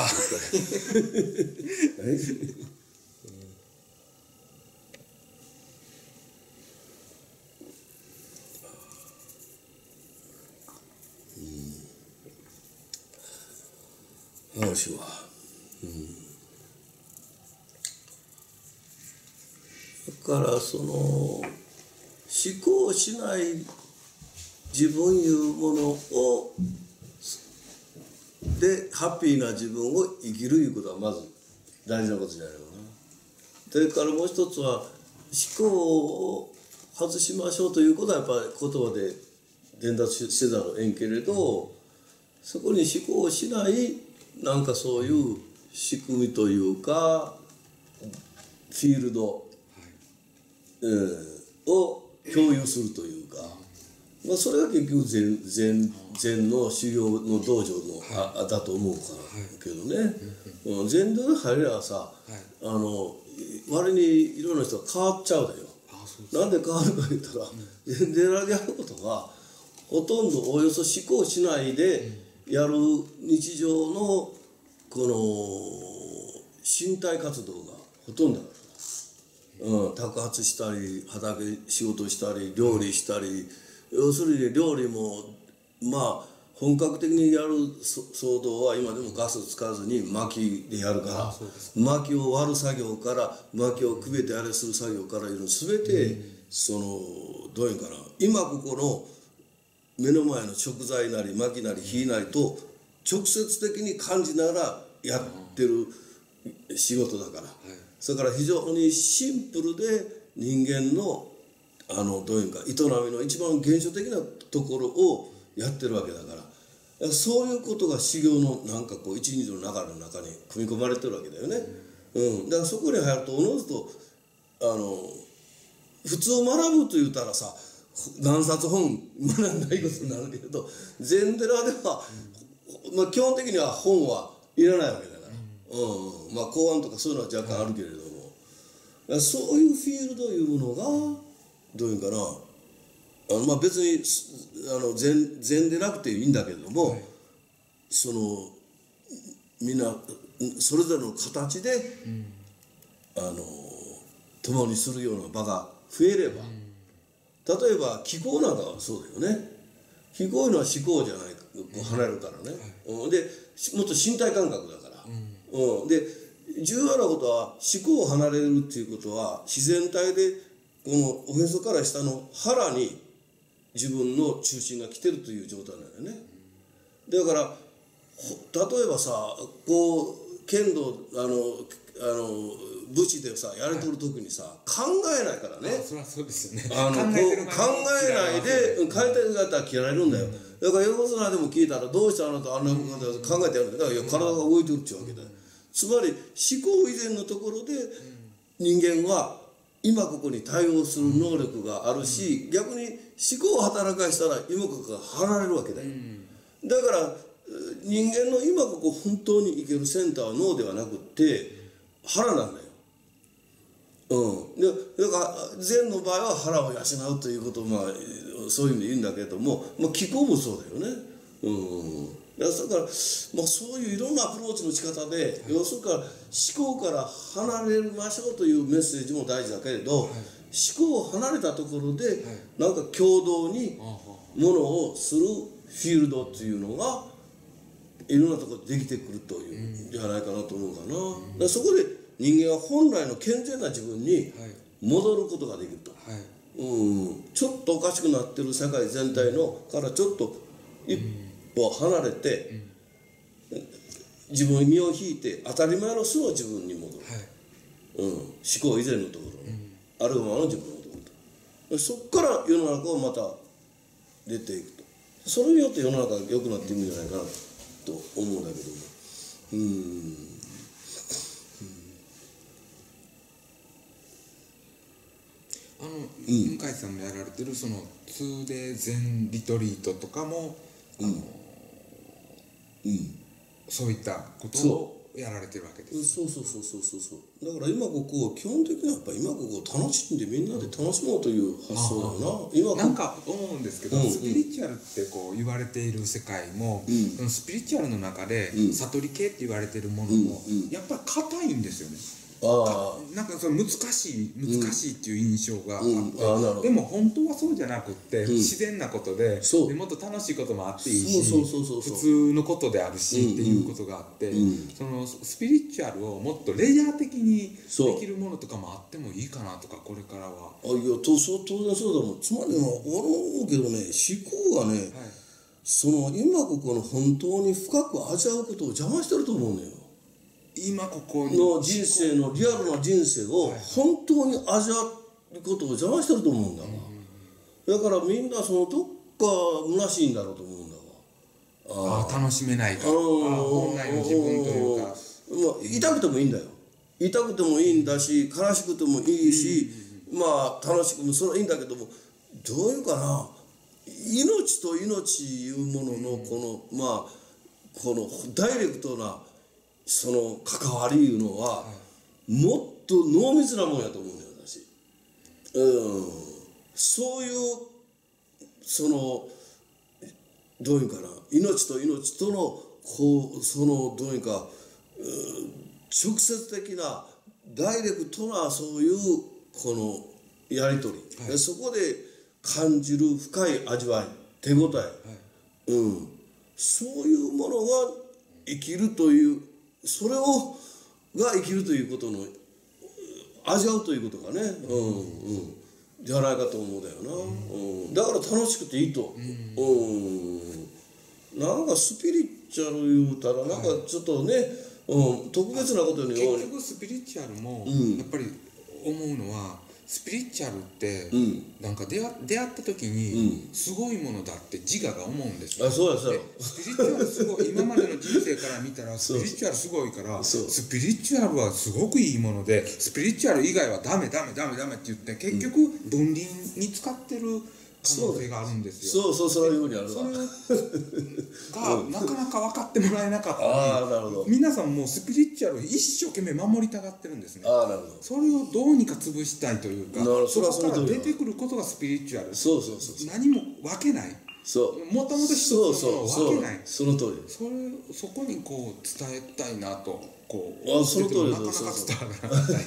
よしわ。だから思考しない自分いうものをでハッピーな自分を生きるいうことはまず大事なことじゃないのかな。それからもう一つは思考を外しましょうということはやっぱり言葉で伝達せざるをえんけれど、そこに思考をしないなんかそういう仕組みというかフィールド、を共有するというか、それが結局禅の修行の道場のだと思うからけどね、禅道に入ればさ、割にいろんな人が変わっちゃうだよ。なんで変わるか言ったら、禅でやることがほとんどおよそ思考しないでやる日常のこの身体活動がほとんどだから、托鉢したり畑仕事したり料理したり、要するに料理もまあ本格的にやる騒動は今でもガス使わずに薪でやるから、薪を割る作業から薪をくべてあれする作業からいる全てどういうかな、今ここの目の前の食材なり薪なり火なりと直接的に感じながらやってる仕事だから、それから非常にシンプルで人間のどういうか営みの一番原初的なところをやってるわけだから、そういうことが修行のなんかこう一日の流れの中に組み込まれてるわけだよね。だからそこに入るとおのずと普通学ぶと言ったらさ、何冊本学んだいことになるけれど、禅寺では、基本的には本はいらないわけだから、講案とかそういうのは若干あるけれども、そういうフィールドいうものがどういうかな、別に禅でなくていいんだけれども、みんなそれぞれの形で、共にするような場が増えれば、例えば気候なんかはそうだよね。気候いうのは思考じゃないか、離れるからね、でもっと身体感覚だから、で重要なことは思考を離れるっていうことは自然体でこのおへそから下の腹に自分の中心が来てるという状態なんだよね。だから例えばさ、こう剣道武士でさやれとる時にさ、考えないからね。 そりゃそうですよね。 考えないで変えたい方は嫌われるんだよ。だから横綱でも聞いたら、どうしてあなたあんなこと考えてやるんだ。だから体が動いてるっていうわけだよ。つまり思考以前のところで人間は今ここに対応する能力があるし、逆に思考を働かしたら今ここが離れるわけだよ。だから人間の今ここ本当に生けるセンターは脳ではなくって腹なんだよ。だから禅の場合は腹を養うということをそういう意味で言うんだけれども、気候もそうだよね。だからそういういろんなアプローチの仕方で、要するに思考から離れましょうというメッセージも大事だけれど、思考を離れたところでなんか共同にものをするフィールドっていうのがいろんなところでできてくるというんじゃないかなと思うかな。だからそこで人間は本来の健全な自分に戻ることができると、ちょっとおかしくなってる世界全体のからちょっと一歩離れて、自分に身を引いて当たり前の素の自分に戻る、思考以前のところ、あるままの自分に戻ると、そこから世の中をまた出ていくと、それによって世の中が良くなっていくんじゃないかなと思うんだけども。 向井さんのやられてるその 2day 禅リトリートとかもそういったことをやられてるわけです。 そうだから今ここ基本的にはやっぱり今ここを楽しんでみんなで楽しもうという発想だよな。今なんか思うんですけど、スピリチュアルってこう言われている世界も、そのスピリチュアルの中で悟り系って言われてるものもやっぱり硬いんですよね。なんかその難しいっていう印象があって、でも本当はそうじゃなくって自然なことで、もっと楽しいこともあっていいし、普通のことであるしっていうことがあって、そのスピリチュアルをもっとレイヤー的にできるものとかもあってもいいかなとか、これからは。 いや当然そうだもん。つまり俺思うけどね、思考がね、その今ここの本当に深く味わうことを邪魔してると思うのよ。 今ここの人生のリアルな人生を本当に味わうことを邪魔してると思うんだわ。だからみんなそのどっか虚しいんだろうと思うんだわ。 楽しめないから、本来の自分というか、 痛くてもいいんだよ。痛くてもいいんだし、悲しくてもいいし、楽しくもそれはいいんだけども、どういうかな、命と命いうもののこのダイレクトなその関わりいうのは、もっと濃密なもんやと思うんだよ、私。そういうそのどういうかな、命と命とのそのどういうか直接的なダイレクトなそういうこのやり取り、そこで感じる深い味わい、手応え、そういうものが生きるという、それが生きるということの味わうということがね、じゃないかと思うだよな。だから楽しくていいと。なんかスピリチュアル言うたらなんかちょっとね、特別なことに結局スピリチュアルもやっぱり思うのは、 スピリチュアルってんなんか出会った時にすごいものだって自我が思うんですよ。 あ、そうやそうや。 スピリチュアルすごい、今までの人生から見たらスピリチュアルすごいから、スピリチュアルはすごくいいもので、スピリチュアル以外はダメって言って結局分離に使ってる可能性があるんですよ。 そうそういうふうにあるわ。 それがなかなか分かってもらえなかったああ、なるほど。 皆さんもうスピリチュアルを一生懸命守りたがってるんですね。 ああ、なるほど。 それをどうにか潰したいというか、 なるほど、 そこからそれはその通りだ出てくることがスピリチュアル。 そう。 何も分けない。 そうもともと一つのものを分けない。 その通り。 そこにこう伝えたいなとその通りなかなか伝わらなかったり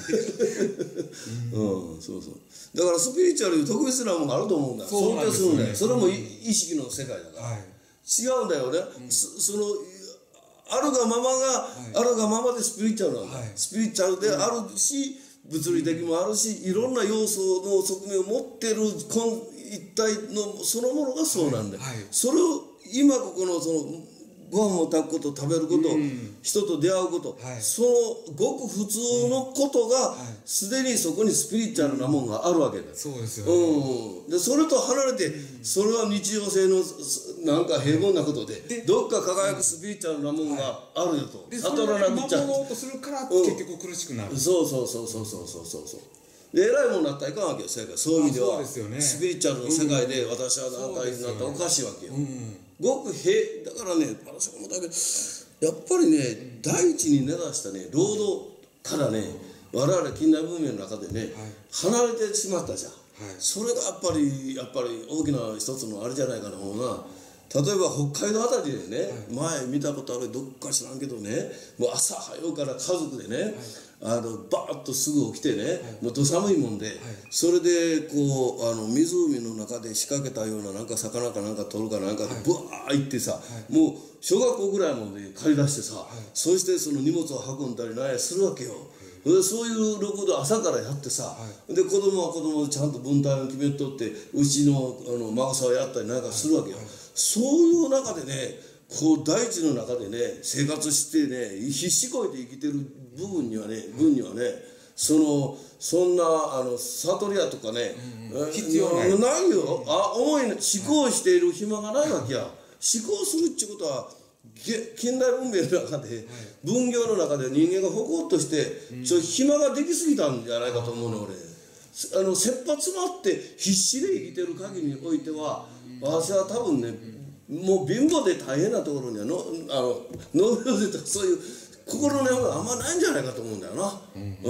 そうだからスピリチュアルに特別なものがあると思うんだ。尊敬するんだよ。それも意識の世界だから、違うんだよね。そのあるがままが、あるがままでスピリチュアルなんだ。スピリチュアルであるし、物理的もあるし、いろんな要素の側面を持ってる一体のそのものがそうなんだよ。それを今ここのそのご飯を炊くこと、食べること、人と出会うこと、そのごく普通のことがすでにそこにスピリチュアルなものがあるわけだ。 そうですよね。 でそれと離れて、それは日常性のなんか平凡なことで、どっか輝くスピリチュアルなものがあるよと悟らなくちゃ。 守ろうとするから結局苦しくなる。 そうで偉いものになったらいかんわけよ。そういう意味ではスピリチュアルの世界で私は何かになったらおかしいわけよ。ごくだからね、私は思ったけど、やっぱりね、第一に根ざしたね、労働からね、我々近代文明の中でね、離れてしまったじゃん。それがやっぱり大きな一つのあれじゃないかな、もうな。例えば北海道あたりでね、前見たことあるどっか知らんけどね、もう朝早うから家族でね、バーッとすぐ起きてね、もうど寒いもんで、それでこう湖の中で仕掛けたようななんか魚かなんか取るかなんかでブワー行ってさ、もう小学校ぐらいまで借り出してさ、そしてその荷物を運んだりなんやするわけよ。そういう労働朝からやってさ、で子供は子供でちゃんと分担を決めとってうちの孫さんをやったりなんかするわけよ。そういう中でね、こう大地の中でね生活してね必死こいて生きてる分にはねそんな悟りやとかね、 必要ないないよ。思い思考している暇がないわけや。思考するっていうことは近代文明の中で、分業の中で人間が誇っとして暇ができすぎたんじゃないかと思うね俺。切羽詰まって必死で生きてる限りにおいては、私は多分ね、もう貧乏で大変なところには農業でとかそういう心の山があんまないんじゃないかと思うんだよな。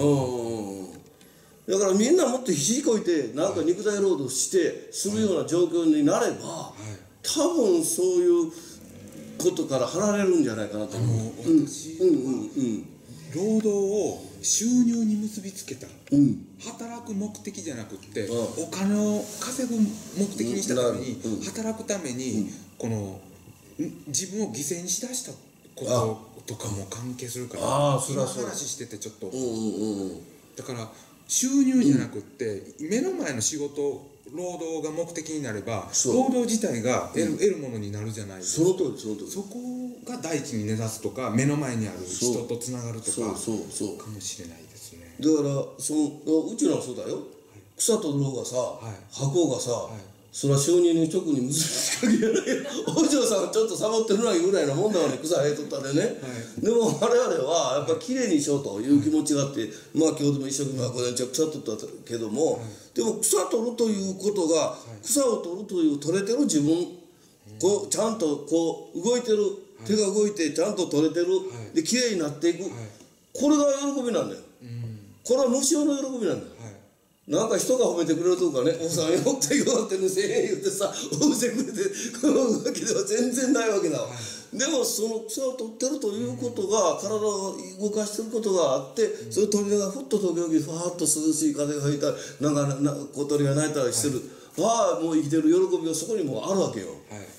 だからみんなもっと必死こいてなんか肉体労働してするような状況になれば、多分そういうことから離れるんじゃないかなと思う。 私労働を収入に結びつけた、働く目的じゃなくってお金を稼ぐ目的にしたために、働くためにこの自分を犠牲にしだしたこととかも関係するから、今話しててちょっとだから収入じゃなくって目の前の仕事労働が目的になれば労働自体が得るものになるじゃないですか。そこが第一に根ざすとか目の前にある人とつながるとかかもしれないですね。 だからうちのはそうだよ。草取る方がさ、箱がさ、それは収入に直に結びつけられないよ。お嬢さんちょっとサボってるないうぐらいなもんだからね、草生えとったでね。でも我々はやっぱきれいにしようという気持ちがあって、まあ今日でも一生懸命午前中草取ったけども、でも草取るということが、草を取るという取れてる自分、こうちゃんとこう動いてる、手が動いてちゃんと取れてる、できれいになっていく、これが喜びなんだよ。これは無償の喜びなんだよ。なんか人が褒めてくれるとかね、おさんよって言われて1000円言ってさ、お店くれてこのわけでは全然ないわけだわ。でもその草を取ってるということが、体を動かしてることがあって、それ鳥がふっと時々ふわっと涼しい風が吹いたら、なんか小鳥が鳴いたりしてる。もう生きてる喜びがそこにもあるわけよ。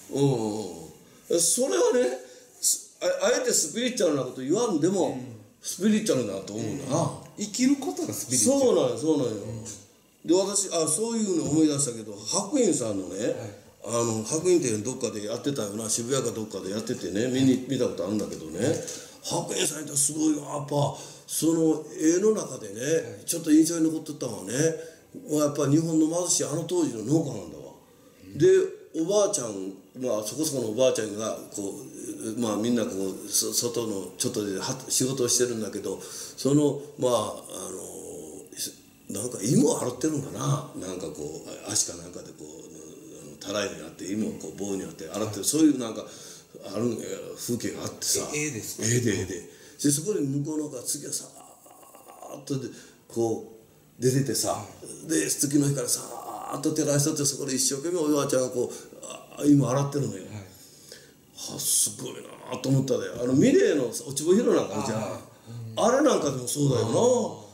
それはね、あえてスピリチュアルなこと言わんでも、スピリチュアルだと思うんだな。 生きることがスピリチュアル。 そうなんよ。で私そういうの思い出したけど、白隠さんのね、白隠店どっかでやってたよな、渋谷かどっかでやっててね、見たことあるんだけどね、白隠さんってすごいやっぱその絵の中でね、ちょっと印象に残ってたのはね、 やっぱり日本の貧しいあの当時の農家なんだわ。でおばあちゃん、まあそこそこのおばあちゃんがこう、まあみんなこう外のちょっとで仕事をしてるんだけど、そのまあなんか芋洗ってるんかな、なんかこう足かなんかでこうたらいにあって芋をこう棒にあって洗ってる、そういうなんかある風景があってさ、 ですか。 でそこで向こうの方が次はさーっとでこう出ててさ、で月の日からさーっと照らしとって、そこで一生懸命おばあちゃんがこう今洗ってるのよ。すごいなと思ったで、ミレーの落ち穂拾いなんかあるじゃん、あれなんかでもそうだよな。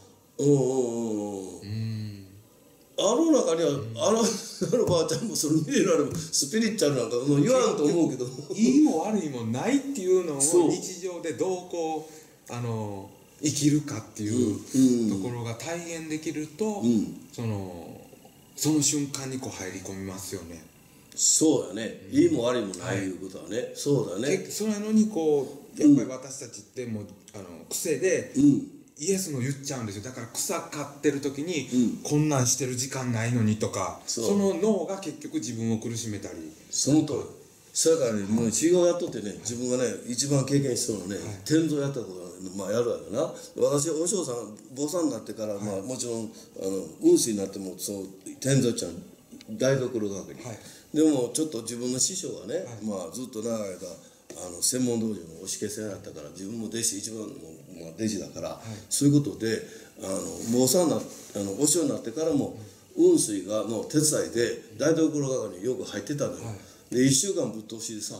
あの中にはあのばあちゃんもそのミレーのあるスピリチュアルなんかもう言わんと思うけど、 いいも悪いもないっていうのを日常でどうこう生きるかっていうところが体現できると、その瞬間にこう入り込みますよね。 そうだね、いいも悪いもないいうことはね、そうだね。 それなのにこうやっぱり私たちってもう癖でイエスの言っちゃうんですよ。だから草刈ってる時に、こんなんしてる時間ないのにとか、その脳が結局自分を苦しめたり。 そのとおり。それからね、もう修行やっとってね、自分がね一番経験しそうなね、天蔵やったことまあやるわけな。私お嬢さん坊さんになってから、まあもちろん雲水になってもその天蔵ちゃん台所係、でもちょっと自分の師匠がね、まあずっと長い間専門道場のお師家先生だったから、自分も弟子一番の、まあ、弟子だから、そういうことで坊さんなお師匠になってからも雲水がの手伝いで台所係によく入ってたのよ。で1週間ぶっ通しでさ、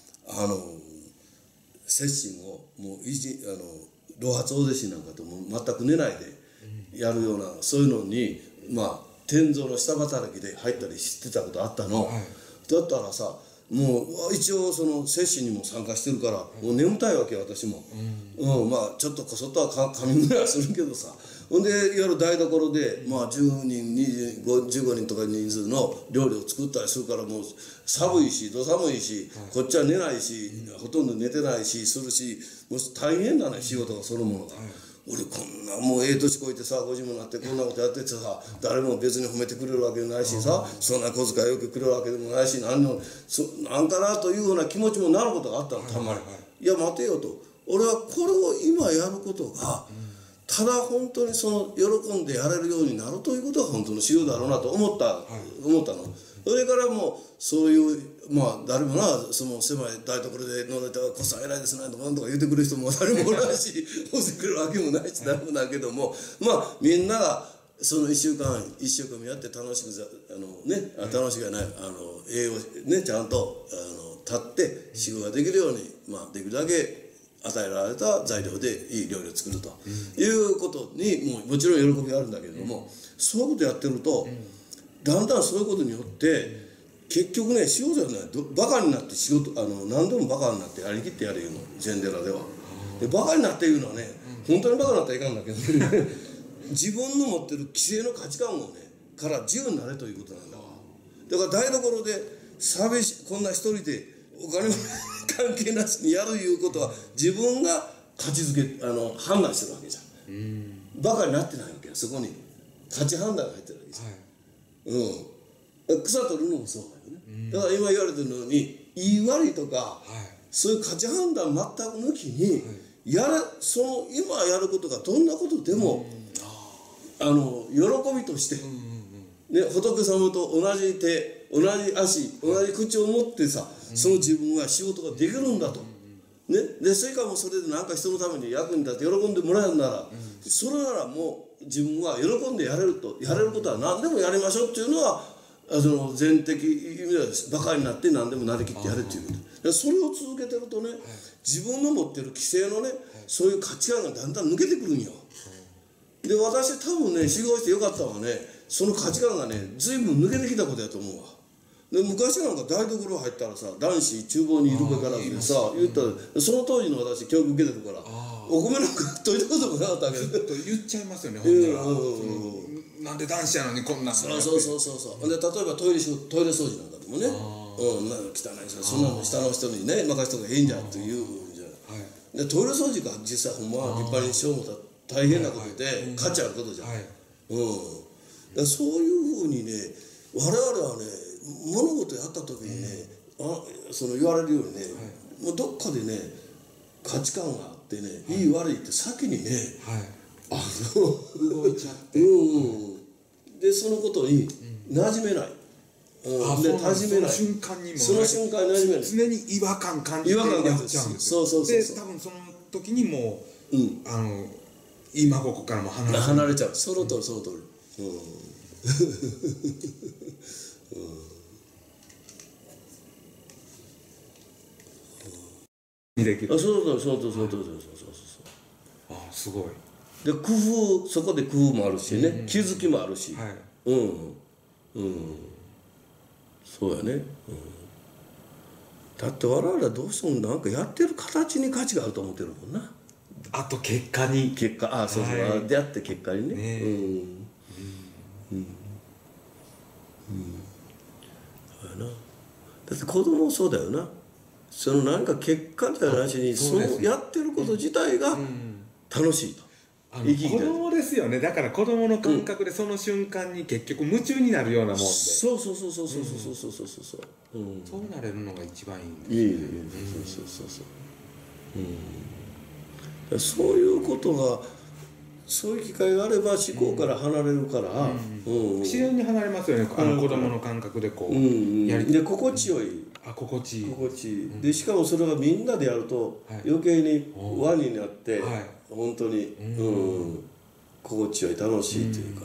接心をもう老発大弟子なんかとも全く寝ないでやるような、そういうのにまあ天蔵の下働きで入ったりしてたことあったの。だったらさ、もう一応その接種にも参加してるから、もう眠たいわけよ私も。まあちょっとこそっとは仮眠ぐらいはするけどさ、ほんでいわゆる台所でまあ10人15人とか人数の料理を作ったりするから、もう寒いしど寒いし、こっちは寝ないし、ほとんど寝てないしするし、もう大変なね仕事がそのものが。俺こんなもう年越えてさ50もなってこんなことやっててさ、誰も別に褒めてくれるわけでもないしさ、そんな小遣いよくくれるわけでもないし、なんかなというような気持ちもなることがあったのたまに。いや待てよと、俺はこれを今やることがただ本当にその喜んでやれるようになるということが本当の修行だろうなと思ったの。それからもうそういうまあ誰もな、その狭い台所で乗れて「こさん偉いですね」とか言ってくる人も誰もおらんし教えてくれるわけもないし誰もないけども、まあみんながその1週間やって楽しく楽しくはない栄養ねちゃんと立って修行ができるように、まあできるだけ与えられた材料でいい料理を作るということにもちろん喜びがあるんだけれども、そういうことやってるとだんだんそういうことによって結局ね仕事じゃないバカになって仕事何でもバカになってやりきってやるいうの禅寺では。でバカになっていうのはね、本当にバカになったらいかんだけどね自分の持ってる既成の価値観をねから自由になれということなんだわ。だから台所でこんな一人でお金も関係なしにやるいうことは自分が価値づけ判断してるわけじゃん。バカになってないわけよ。そこに価値判断が入ってるわけじゃん。草取るのもそうだよね。だから今言われてるのにいい悪いとか、そういう価値判断全く抜きに、その今やることがどんなことでも喜びとして、仏様と同じ手同じ足同じ口を持ってさ、その自分は仕事ができるんだと。でそれからもそれで何か人のために役に立って喜んでもらえるなら、それならもう自分は喜んでやれることは何でもやりましょうっていうのは全的意味ではバカになって何でもなりきってやれっていうこと。それを続けてるとね、自分の持ってる規制のね、そういう価値観がだんだん抜けてくるんよ。で私多分ね修行してよかったのはね、その価値観がね随分抜けてきたことやと思うわ。で昔なんか台所入ったらさ、男子厨房にいるからってさ言ったら、その当時の私教育受けてるから、お米なんか研いだこともなかったわけど、 ずっと言っちゃいますよね。ほんならなんで男子やのにこんなん。 そうで例えばトイレ掃除なんかでもね、汚いさ、そんなの下の人にね任せた方がいいんじゃって言うんじゃ。でトイレ掃除が実際ほんまは立派にしようもた大変なことで価値あることじゃん。 らそういうふうにね、我々はね、物事やった時にね、その言われるようにね、もうどっかでね、価値観があってね、いい悪いって先にね、 動いちゃって、 でそのことに馴染めない。で馴染めない。 その瞬間にもその瞬間に馴染めない。 常に違和感感じてやっちゃうんですよ。 そうで多分その時にもう今ここからも離れちゃう。その通りその通り。 できる。 そうすごい。 で工夫、そこで工夫もあるしね、気づきもあるし、そうやね、だって我々はどうしてもなんかやってる形に価値があると思ってるもんな。 あと結果に、 そうそう、出会って結果にね。そうやな。だって子供もそうだよな。その何か結果じゃなしに、そのやってること自体が楽しいと。 子供ですよね。だから子供の感覚でその瞬間に結局夢中になるようなもんで、 そうそうなれるのが一番いいんですよ。 そういうことが、そういう機会があれば思考から離れるから、 自然に離れますよね。子供の感覚でこうやりで心地よい。 心地いい。 でしかもそれがみんなでやると余計に輪になって、本当に心地よい、楽しいというか、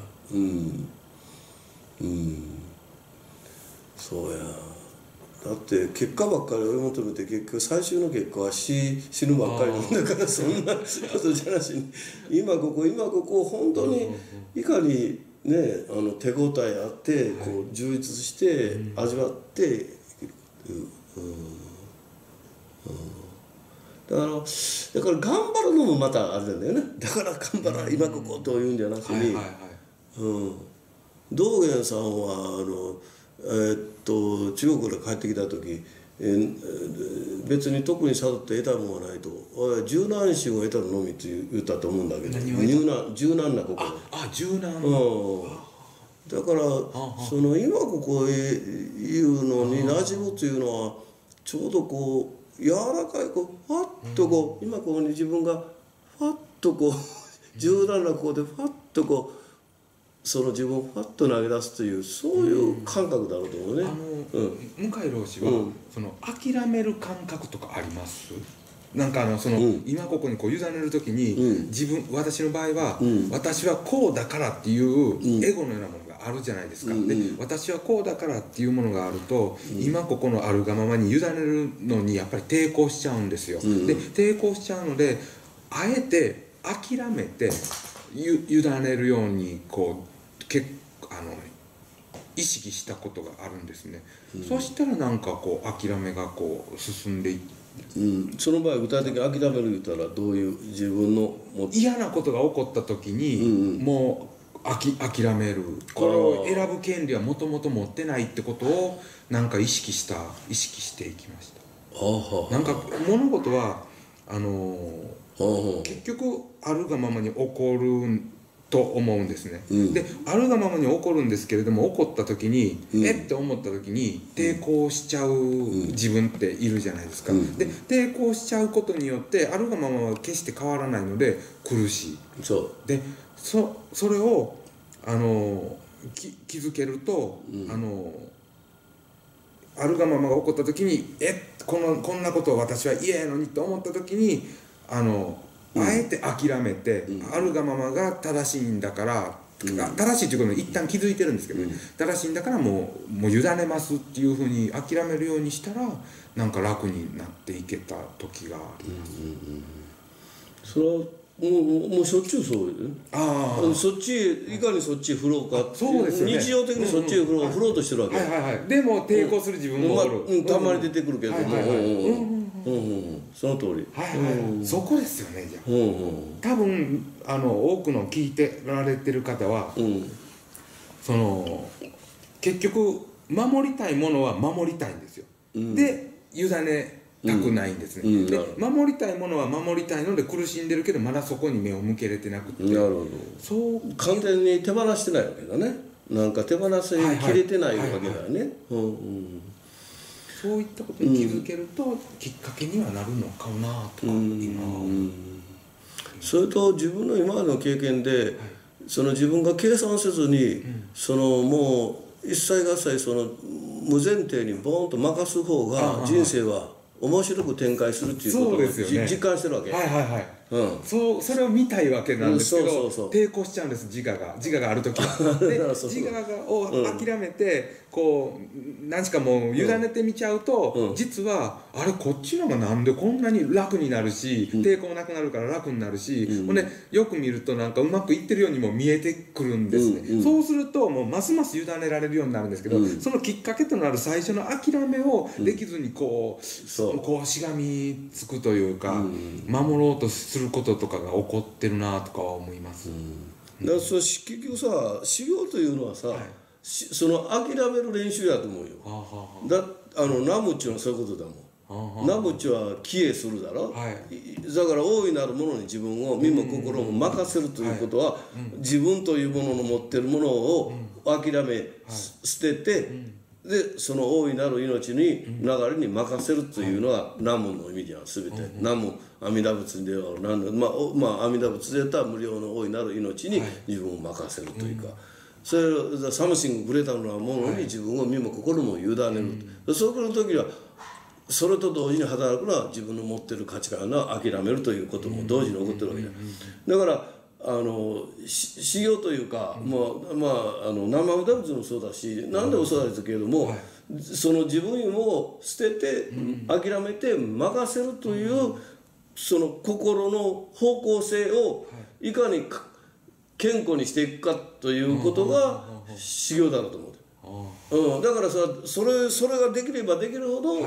そうや。だって結果ばっかり追い求めて結局最終の結果は死ぬばっかりなんだから、そんなことじゃなしに今ここ本当にいかにね、手応えあってこう充実して味わってだから頑張るのもまたあれなんだよね。だから頑張ら今ここというんじゃなしに、道元さんは中国から帰ってきた時、別に特に悟って得たものがないと、柔軟心を得たのみって言ったと思うんだけど、柔軟な心。 柔軟。 だからその今ここへいうのに馴染むというのはちょうどこう柔らかいこうファッとこう今ここに自分がファッとこう柔軟なここでファッとこうその自分をファッと投げ出すというそういう感覚だろうと思うね。 向井老師はその諦める感覚とかあります？なんか今ここにこう委ねる時に私の場合は私はこうだからっていうエゴのようなものがあるじゃないですか。で私はこうだからっていうものがあると今ここのあるがままに委ねるのにやっぱり抵抗しちゃうんですよ。で抵抗しちゃうのであえて諦めて委ねるようにこう意識したことがあるんですね。そしたらなんかこう諦めがこう進んでいって、 その場合具体的に諦める言ったらどういう自分の嫌なことが起こった時に、もう諦める、これを選ぶ権利はもともと持ってないってことをなんか意識していきました。なんか物事は結局あるがままに起こると思うんですね。であるがままに起こるんですけれども、起こった時にって思った時に抵抗しちゃう自分っているじゃないですか。で抵抗しちゃうことによってあるがままは決して変わらないので苦しい。でそれを気づけると、あるがままが起こった時にこんなことを私は嫌やのにと思った時にあえて諦めて、あるがままが正しいんだから、正しいということに一旦気づいてるんですけど、正しいんだからもう委ねますっていうふうに諦めるようにしたらなんか楽になっていけた時があります。 それはもうしょっちゅうそうよね。そっちへいかにそっちへ振ろうか。 そうですよね。 日常的にそっちへ振ろうとしてるわけ。 でも抵抗する自分もおる。 たまに出てくるけども、その通り。 そこですよね。じゃあ多分多くの聞いてられてる方は、結局守りたいものは守りたいんですよ。で委ねたくないんですね。で守りたいものは守りたいので苦しんでるけどまだそこに目を向けれてなくて、 なるほど。そう完全に手放してないわけだね。 なんか手放せきれてないわけだよね。 そういったことに気づけるときっかけにはなるのかなとか今それと自分の今までの経験で、その自分が計算せずに、そのもう一切合切その無前提にボーンと任す方が人生は面白く展開するっていうことを実感してるわけ。 それを見たいわけなんですけど抵抗しちゃうんです。自我がある時は。で自我を諦めてこう何しかもう委ねてみちゃうと、実はあれこっちの方がなんでこんなに楽になるし、抵抗なくなるから楽になるし、よく見るとなんかうまくいってるようにも見えてくるんですね。そうするともうますます委ねられるようになるんですけど、そのきっかけとなる最初の諦めをできずにこうしがみつくというか、守ろうとすることとかが起こってるなとかは思います。 だから結局さ、修行というのはさ、その諦める練習やと思うよ。ナムチはそういうことだもん。ナムチは帰依するだろ。だから大いなるものに自分を身も心も任せるということは、自分というものの持ってるものを諦め捨てて、でその大いなる命に流れに任せるというのがナムの意味じゃん。全てナム阿弥陀仏では阿弥陀仏でやったら無量の大いなる命に自分を任せるというか、それをサムシンググレーターなものに自分を身も心も委ねる、そういう時はそれと同時に働くのは自分の持ってる価値観を諦めるということも同時に起こってるわけだ。だから修行というか、生阿弥陀仏もそうだし何でもそうですけれども、その自分を捨てて諦めて任せるというその心の方向性をいかに健康にしていくかということが修行だろうと思う。だからさ、それができればできるほど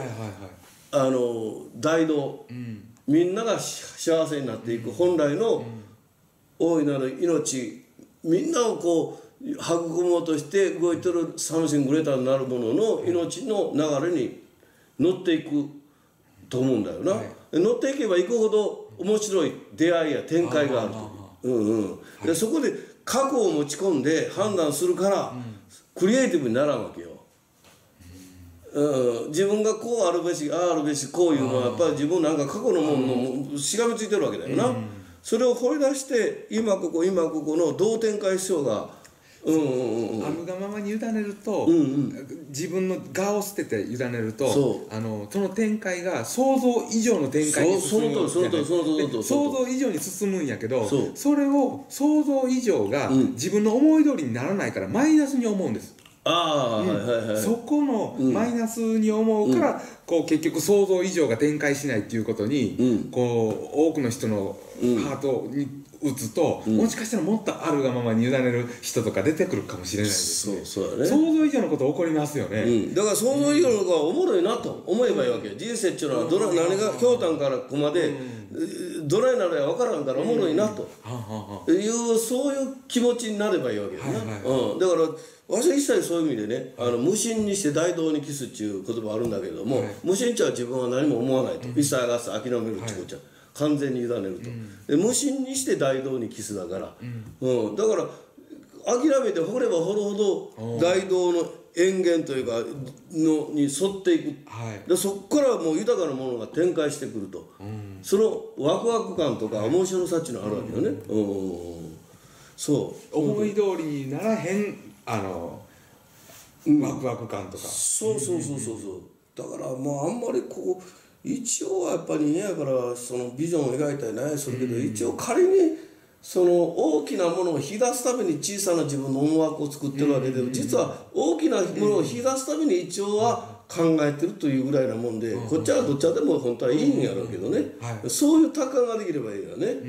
大道、みんなが幸せになっていく本来の大いなる命、みんなをこう育もうとして動いてるサムシングレーターになるものの命の流れに乗っていくと思うんだよな。乗っていけばいくほど面白い出会いや展開があると。でそこで過去を持ち込んで判断するからクリエイティブにならんわけよ。自分がこうあるべしああるべしこういうのはやっぱり自分なんか過去のもののしがみついてるわけだよな。それを掘り出して今ここのどう展開しようがあるがままに委ねると、自分の我を捨てて委ねるとその展開が想像以上の展開に進む。想像以上に進むんやけど、それを想像以上が自分の思い通りにならないからマイナスに思うんです。そこのマイナスに思うから、こう結局想像以上が展開しないっていうことに、こう多くの人のハートに打つと、もしかしたらもっとあるがままに委ねる人とか出てくるかもしれないですね。想像以上のこと起こりますよね。 だから想像以上のことがおもろいなと思えばいいわけ。人生っていうのは何がひょうたんからここまでどないなるや分からんからおもろいなというそういう気持ちになればいいわけだな。だから私は一切そういう意味でね、無心にして大道に帰すっていう言葉あるんだけれども、無心っちゃ自分は何も思わないと、一切が諦めるってことじゃ完全に委ねると、で無心にして大道に帰すだから、だから諦めて掘れば掘るほど大道の塩源というかのに沿っていく、でそこからもう豊かなものが展開してくると、そのワクワク感とか面白さっていうのがあるわけよね。そう思い通りにならへんワクワク感とか、 そうだからもうあんまりこう一応はやっぱり人やからそのビジョンを描いたりないするけど、一応仮にその大きなものを引き出すために小さな自分の思惑を作ってるわけで、実は大きなものを引き出すために一応は考えてるというぐらいなもんで、こっちはどっちでも本当はいいんやろうけどね、そういう達観ができればいいよね。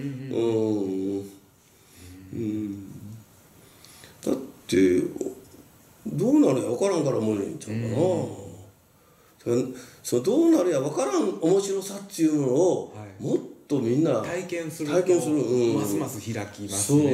だってどうなるや分からんから思えないんちゃうかな。そのどうなるや分からん面白さっていうのをもっとみんな体験するますます開きますね。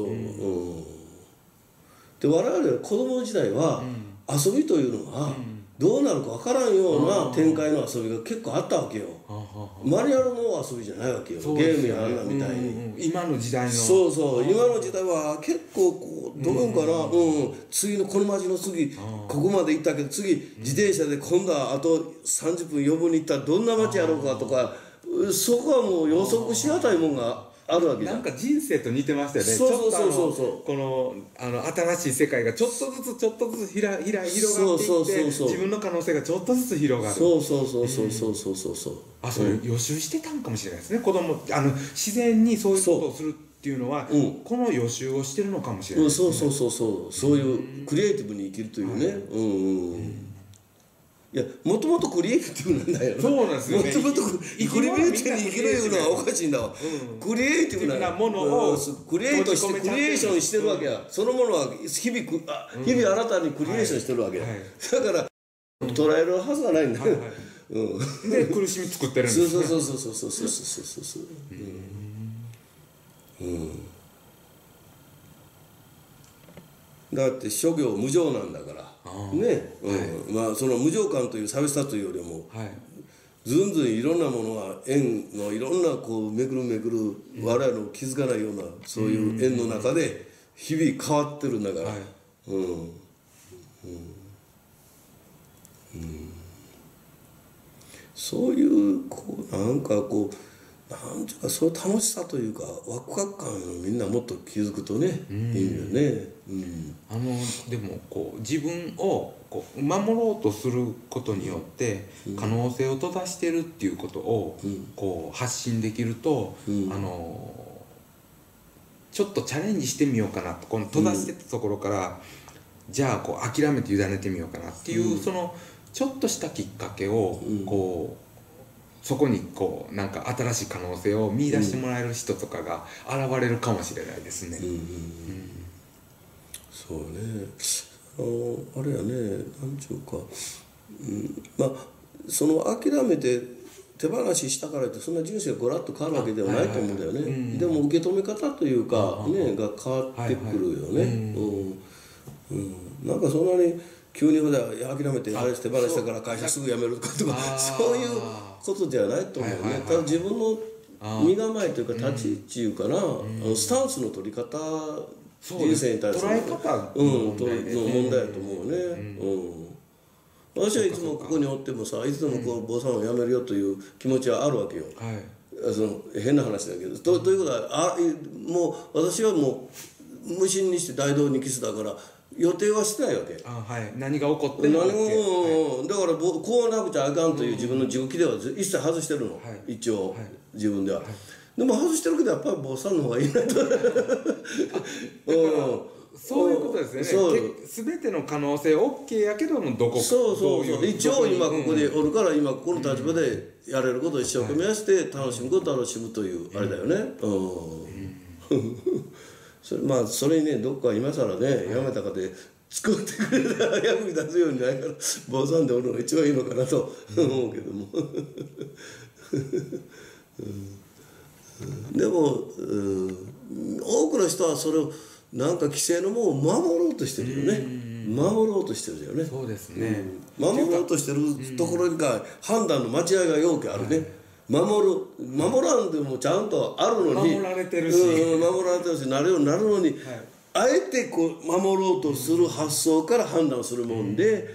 で我々は子供時代は遊びというのはどうなるか分からんような展開の遊びが結構あったわけよ。マニュアルの遊びじゃないわけよ、ゲームやあんなみたいに。 今の時代のそうそう、今の時代は結構こうどういうんかな、次のこの町の次ここまで行ったけど、次自転車で今度はあと30分余分に行ったらどんな町やろうかとか、そこはもう予測しがたいもんがあるわけじゃん。 なんか人生と似てましたよね。 そうそうこの新しい世界がちょっとずつ広がっていって自分の可能性がちょっとずつ広がる。 そうそれ予習してたんかもしれないですね。子供自然にそういうことをするっていうのは、この予習をしてるのかもしれないですね。 そういうクリエイティブに生きるというね。いや、もともとクリエイティブなんだよ。 そうなんですよね。 もともとクリエイティブに生きるいうのはおかしいんだわ。クリエイティブなものをクリエイトしてクリエーションしてるわけや。そのものは日々新たにクリエーションしてるわけや。だから捉えるはずがないんだよ。 で苦しみ作ってるんです。 そう。だって諸行無常なんだからね、まあその無常感という寂しさというよりも、ずんずんいろんなものが縁のいろんなこうめぐる我々の気づかないようなそういう縁の中で日々変わってるんだから、そういうこうなんかこうなんていうか、そういう楽しさというかワクワク感をみんなもっと気づくとね、いいよね。 でもこう自分をこう守ろうとすることによって可能性を閉ざしてるっていうことをこう発信できると、ちょっとチャレンジしてみようかなと、この閉ざしてたところから、じゃあこう諦めて委ねてみようかなっていう、そのちょっとしたきっかけをこうそこにこうなんか新しい可能性を見出してもらえる人とかが現れるかもしれないですね。 そうね。あれやね、なんちゅうか、まあその諦めて手放ししたからってそんな人生がゴラッと変わるわけではないと思うんだよね。でも受け止め方というかねが変わってくるよね。なんかそんなに急に諦めてあれ手放したから会社すぐ辞めるとかそういうことではないと思うね。ただ自分の身構えというか立ち位置いうかな、スタンスの取り方、人生に対する捉え方の問題やと思うね。私はいつもここにおってもさ、いつでもこう坊さんを辞めるよという気持ちはあるわけよ。その変な話だけど、ということはもう私はもう無心にして大道にキスだから予定はしてないわけ。 何が起こってもだからこうなくちゃあかんという自分の自己規定は一切外してるの、一応自分では。でも外してるけどやっぱり坊さんの方がいいなと。 そういうことですよね。全ての可能性 OK やけどもどこか一応今ここでおるから今ここの立場でやれることを一生懸命やして楽しむことを楽しむというあれだよね。それにねどっか今更ねやめたかで作ってくれたら役に立つようにないから坊さんでおるのが一番いいのかなと思うけども。でも多くの人はそれをなんか規制のものを守ろうとしてるよね。守ろうとしてるよね。 そうですね。 守ろうとしてるところが判断の間違いがよくあるね。守らんでもちゃんとあるのに守られてるしなるようになるのに、あえてこう守ろうとする発想から判断するもんで、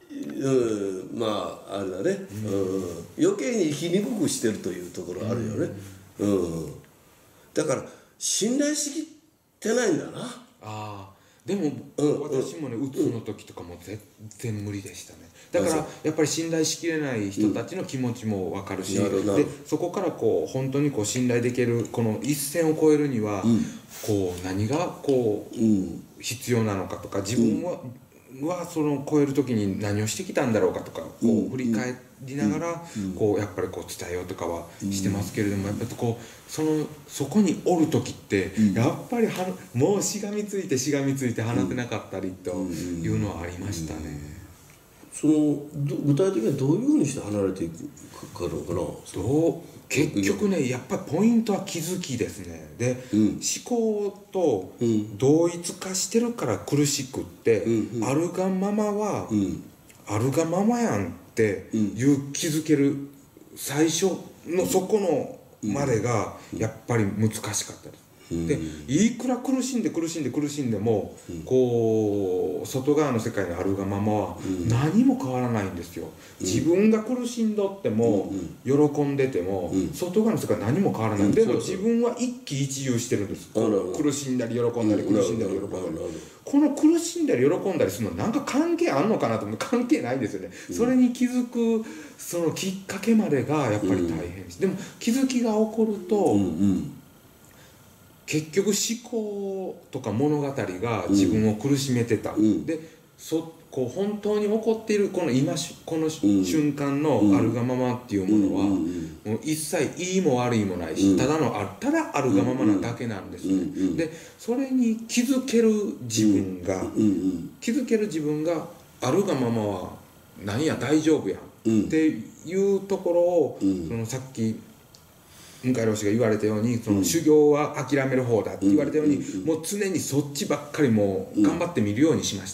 まああれだね、余計に生きにくくしてるというところあるよね。だから信頼しきってないんだな。 でも私もねうつの時とかも全然無理でしたね。だからやっぱり信頼しきれない人たちの気持ちも分かるし、でそこからこう本当にこう信頼できるこの一線を越えるにはこう何がこう必要なのかとか、自分はその超える時に何をしてきたんだろうかとかこう振り返りながらこうやっぱりこう伝えようとかはしてますけれども、やっぱりこうそこにおる時ってやっぱりもうしがみついて離せなかったりというのはありましたね。 具体的にはどういうふうにして離れていくかのかな。 結局ねやっぱりポイントは気づきですね。で、思考と同一化してるから苦しくって、あるがままは、 あるがままやんっていう気づける最初のそこのまでがやっぱり難しかったです。でいくら苦しんでも、こう外側の世界にあるがままは何も変わらないんですよ。自分が苦しんどっても、喜んでても、外側の世界は何も変わらない。でも自分は一喜一憂してるんです。苦しんだり喜んだり苦しんだり喜んだり、この苦しんだり喜んだりするのなんか関係あんのかなと思って関係ないんですよね。それに気づくそのきっかけまでがやっぱり大変です。でも気づきが起こると、結局思考とか物語が自分を苦しめてた、でこう本当に起こっているこの今この瞬間のあるがままっていうものは、もう一切いいも悪いもないし、ただあるがままなだけなんですね。でそれに気づける自分が、あるがままは何や大丈夫やっていうところを、そのさっき向井老師が言われたように、その修行は諦める方だって言われたように、もう常にそっちばっかりもう頑張ってみるようにしました。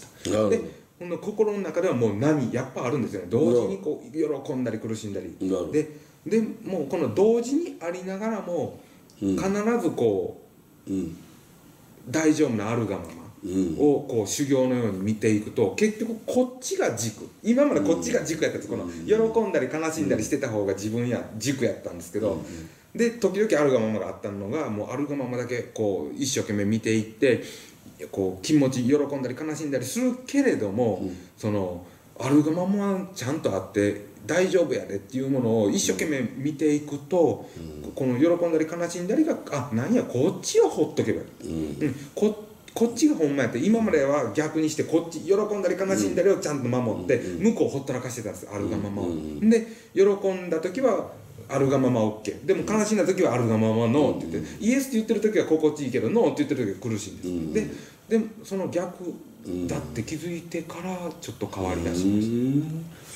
で心の中ではもう波やっぱあるんですよね。同時にこう喜んだり苦しんだりでもうこの同時にありながらも必ずこう、大丈夫なあるがままをこう修行のように見ていくと、結局こっちが軸、今までこっちが軸やったんです。この喜んだり悲しんだりしてた方が自分や軸やったんですけど、で時々あるがままがあったのが、もうあるがままだけこう一生懸命見ていって、こう気持ち喜んだり悲しんだりするけれども、そのあるがままはちゃんとあって大丈夫やでっていうものを一生懸命見ていくと、この喜んだり悲しんだりが、なんやこっちはほっとけばいい、こっちがほんまやって、今までは逆にしてこっち喜んだり悲しんだりをちゃんと守って、向こうをほったらかしてたんです、あるがままを。で喜んだ時はあるがまま OK、 でも悲しんだ時はあるがままノーって言って、イエスって言ってる時は心地いいけどノーって言ってる時は苦しいんです、でその逆だって気づいてからちょっと変わりだしました。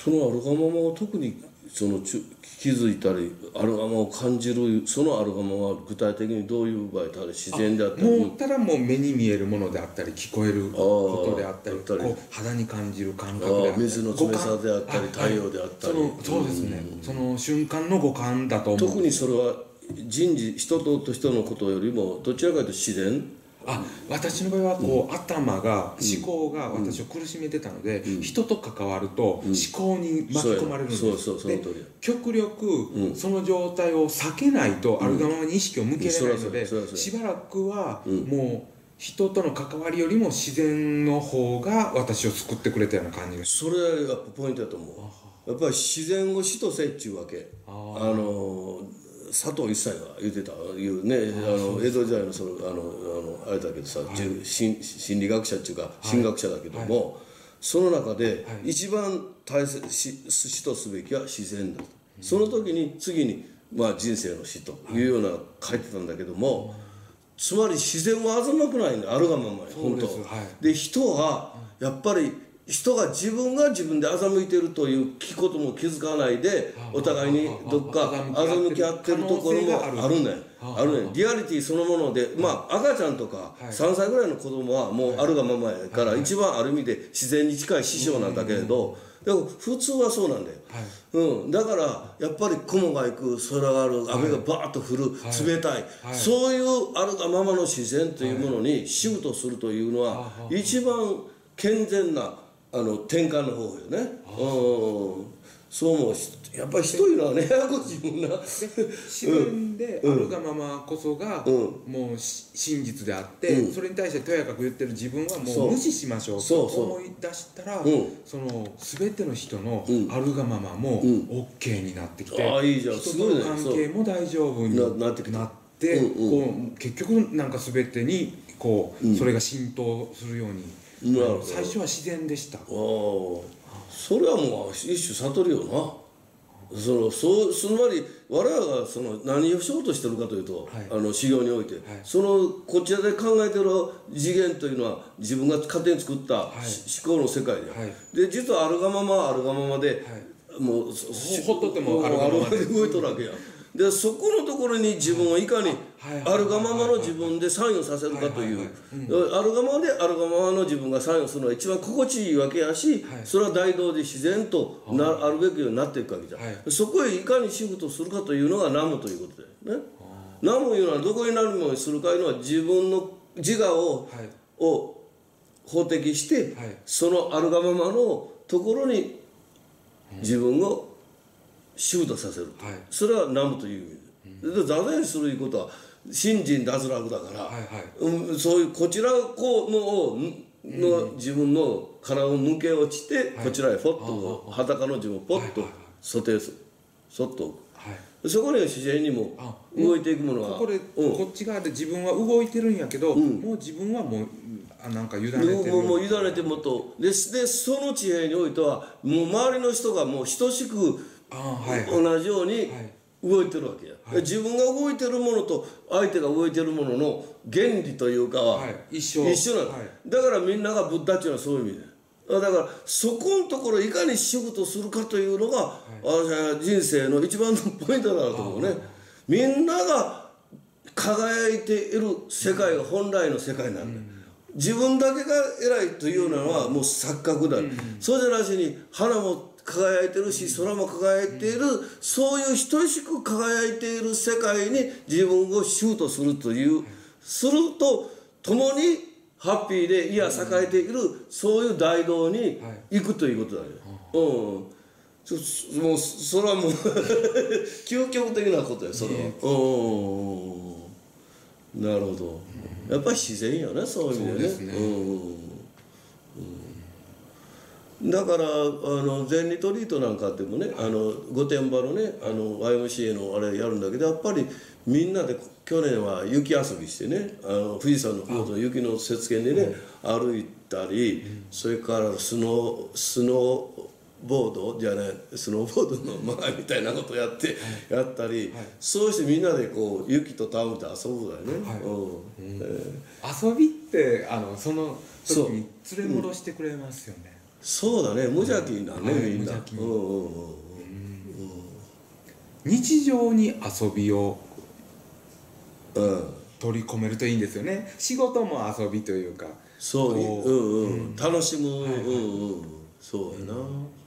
そのあるがままを特にその気づいたりあるがままを感じる、そのあるがままは具体的にどういう場合、自然であったり、 もうただもう目に見えるものであったり聞こえることであったり、こう肌に感じる感覚であったり、 水の冷たさであったり太陽であったり、 そうですね、その瞬間の五感だと思う。 特にそれは人と人のことよりもどちらかというと自然。 私の場合はこう、頭が思考が私を苦しめてたので、人と関わると思考に巻き込まれるんです。で極力その状態を避けないとあるがままに意識を向けれないので、しばらくはもう人との関わりよりも自然の方が私を救ってくれたような感じがそれがポイントだと思う。やっぱり自然を死とせっちゅうわけ。佐藤一切が言ってたいうね、江戸時代のそのあれだけどさ、心理学者っていうか神学者だけども、その中で一番大切死とすべきは自然だと、その時に次に人生の死というような書いてたんだけども、つまり自然は欺くないんだ、あるがままに本当で、人はやっぱり人が自分で欺いているということも気づかないで、お互いにどっか欺き合ってるところもあるね。リアリティそのもので、赤ちゃんとか3歳ぐらいの子供はもうあるがままやから、一番ある意味で自然に近い師匠なんだけれど、でも普通はそうなんだよ、だからやっぱり雲が行く、空がある、雨がバーッと降る、冷たい、そういうあるがままの自然というものにシフトするというのは一番健全な転換の方よね。そう思う。やっぱり一人のね、ややこしいもんな。 自然であるがままこそがもう真実であって、それに対してとやかく言ってる自分はもう無視しましょうと思い出したら、その全ての人のあるがままも OK になってきて、人との関係も大丈夫になってこう結局なんか全てにこうそれが浸透するように。最初は自然でした。 それはもう一種悟りよな。つまり我々が何をしようとしてるかというと、修行において、こちらで考えてる次元というのは自分が勝手に作った思考の世界で、で実はあるがままで、もうほっとってもあるがままで動いとるわけや。 でそこのところに自分をいかにあるがままの自分で参与させるかという、あるがままであるがままの自分が参与するのが一番心地いいわけやし、それは大道で自然とあるべきようになっていくわけじゃん、そこへいかにシフトするかというのがナムということだよね。ナムいうのはどこになるものにするかいうのは自分の自我を法的して、そのあるがままのところに自分をシフトさせる、それはナムという意味で、座禅するいうことは信心脱落だから、そういうこちらこうの自分の殻を抜け落ちて、こちらへフォッと裸の自分をポッと固定する、そっと置く、そこには自然にも動いていくものが、 こっち側で自分は動いてるんやけど、もう自分はもうなんか委ねてる、 もう委ねてもとでその地平においてはもう周りの人がもう等しく同じように動いてるわけや、自分が動いてるものと相手が動いてるものの原理というかは一緒なの、だからみんながブッダっていうのはそういう意味で、だからそこのところいかにシフトするかというのが、人生の一番のポイントだと思うね。みんなが輝いている世界が本来の世界なんだ、自分だけが偉いというのはもう錯覚だ、そうじゃなしに花も輝いてるし空も輝いている、そういう等しく輝いている世界に自分をシュートするという、すると共にハッピーでいや栄えている、そういう大道に行くということだよ、もうそれはもう究極的なことよ、それは。なるほど、やっぱり自然よね、そういう意味でね。だから禅リトリートなんかでもね、御殿場のねYMCA のあれやるんだけど、やっぱりみんなで去年は雪遊びしてね、富士山の麓の雪の雪原でね、歩いたり、それからスノーボードじゃないスノーボードの前みたいなことをやったり、そうしてみんなでこう雪と戯れて遊ぶだよね。 遊びってその時に連れ戻してくれますよね。 そうだね、無邪気なね、みんな。 日常に遊びを取り込めるといいんですよね。仕事も遊びというか、 そう、楽しむ、そうやな。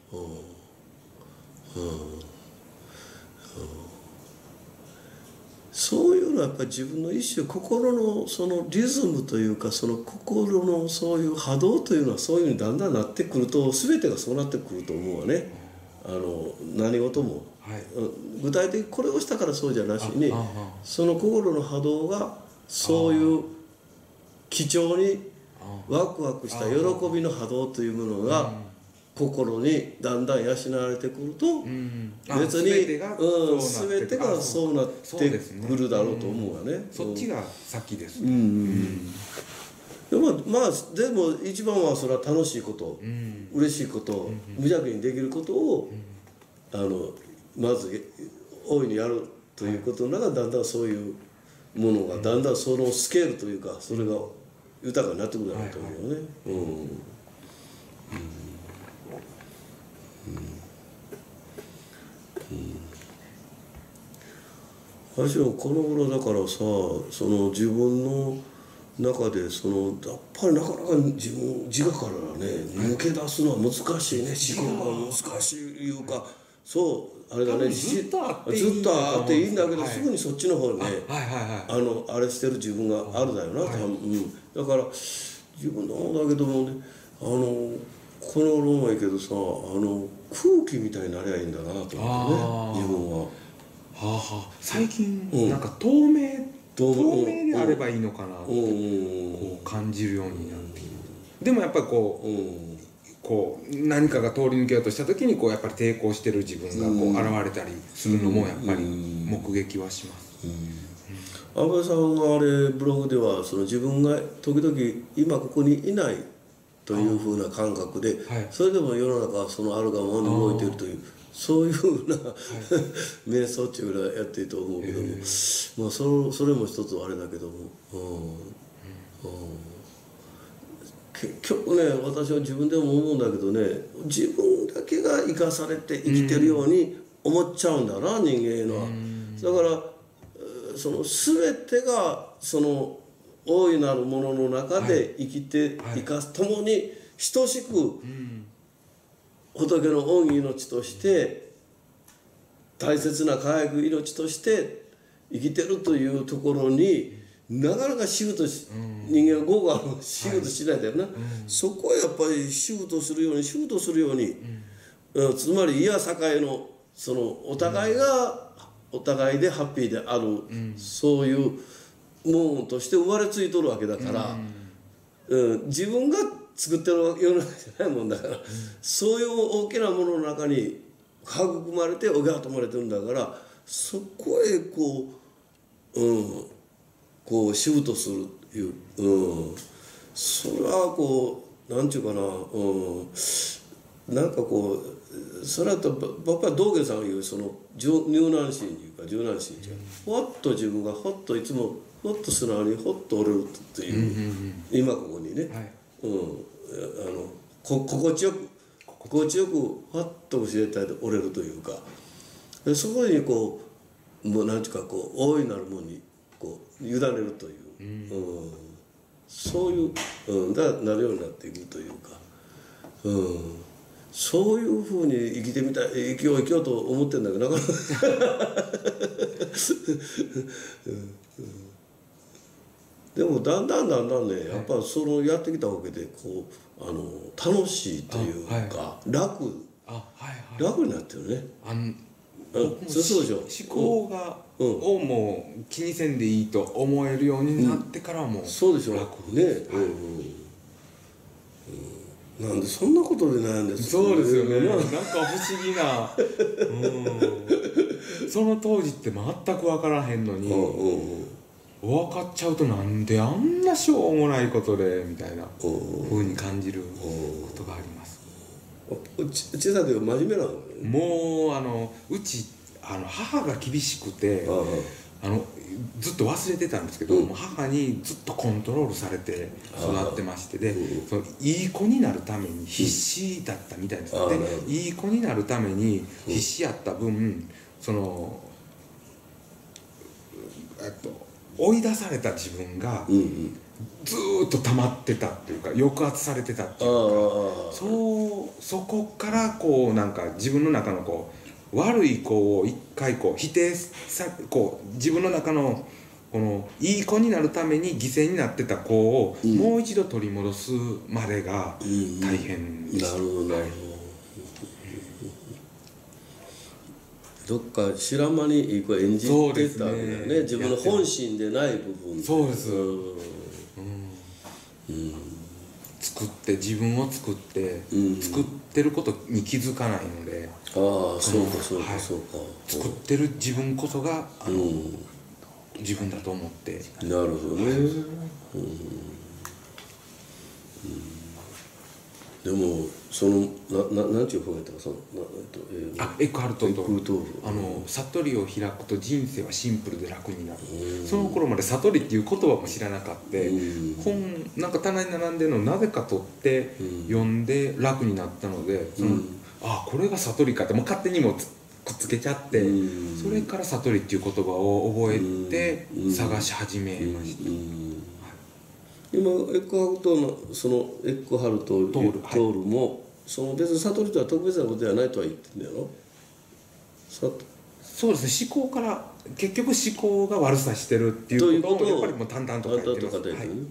そういうのはやっぱり自分の一種心のそのリズムというか、その心のそういう波動というのはそういうふうにだんだんなってくると、全てがそうなってくると思うわね。何事も、具体的にこれをしたからそうじゃなしに、その心の波動がそういう貴重にワクワクした喜びの波動というものが心にだんだん養われてくると、別に全てがそうなってくるだろうと思うわね。 そっちが先です。 でもでも一番はそれは楽しいこと、嬉しいこと、無邪気にできることをまず大いにやるということの中で、だんだんそういうものがだんだんそのスケールというか、それが豊かになってくるだろうと思うよね。私はこの頃だからさ、その自分の中でやっぱりなかなか自我からね抜け出すのは難しいね。思考が難しいいうか、そうあれだね、ずっとあっていいんだけど、すぐにそっちの方にねあれしてる自分があるだよな、多分。だから自分の方だけどもね、この論はいいけどさ、空気みたいになりゃいいんだなと思ってね、自分は。 最近なんか透明であればいいのかなってこう感じるようになってきて、でもやっぱりこう何かが通り抜けようとした時にやっぱり抵抗してる自分が現れたりするのもやっぱり目撃はします。 安倍さんがブログでは自分が時々今ここにいないというふうな感覚で、それでも世の中はそのあるがままに動いているという、そういうふうな瞑想っていうぐらいやっていいと思うけども、それも一つあれだけども、結局ね、私は自分でも思うんだけどね、自分だけが生かされて生きてるように思っちゃうんだな、人間は。 からその全てがその大いなるものの中で生きて生かす、共に等しく仏の恩義命として大切な輝く命として生きてるというところになかなかシフトし、人間は午後シフトしないんだよな、そこはやっぱりシフトするようにつまりいや栄のそのお互いがお互いでハッピーである、そういうものとして生まれついとるわけだから、自分が作ってる世の中じゃないもんだから、そういう大きなものの中に育まれておぎゃとまれてるんだから、そこへこうシフトするっていう、それはこうなんちゅうかな、なんかこうそれはとやっぱり道元さんが言うその入難心というか柔軟心というか、ほっと自分がほっといつもほっと素直にほっとおれるっていう、今ここにね、心地よくほっと教えたいでおれるというか、そこにこうもうなんていうかこう大いなるものにこう委ねるという、そういう、なるようになっていくというか、そういうふうに生きてみたい、生きようと思ってんだけどなかなかでもだんだんね、やっぱそのやってきたわけでこう楽しいというか、楽になってるね。そうでしょ。 思考がをもう気にせんでいいと思えるようになってからもそうでしょね。なんでそんなことで悩んでる。 そうですよね。なんか不思議な、その当時って全く分からへんのに、分かっちゃうとなんであんなしょうもないことでみたいなふうに感じることがあります。 小さい時は真面目なの。 もううち母が厳しくてずっと忘れてたんですけど、母にずっとコントロールされて育ってまして、でそのいい子になるために必死だったみたいです。でいい子になるために必死やった分、その追い出された自分がずーっと溜まってたっていうか、抑圧されてたっていうか、そこからこうなんか自分の中のこう悪い子を一回こう否定さこう自分の中のこのいい子になるために犠牲になってた子をもう一度取り戻すまでが大変でした。 なるほど。どっか知らん間にいい子演じてたわけだよね。自分の本心でない部分。 そうです。作って自分を作って作ってることに気づかないので、 そうか。 作ってる自分こそが自分だと思って。 なるほどね。でもそのなんていう方がいいかそのエックハルトと悟りを開くと人生はシンプルで楽になる。その頃まで悟りっていう言葉も知らなかった。本なんか棚に並んでるのをなぜか取って読んで楽になったので、これが悟りかってもう勝手にもくっつけちゃって、それから悟りっていう言葉を覚えて探し始めました。 今エックハルトのそのエックハルトトールもその別に悟りとは特別なことではないとは言ってんだよ。 そうですね。思考から結局思考が悪さしてるっていうことをやっぱりもう淡々と書いてます。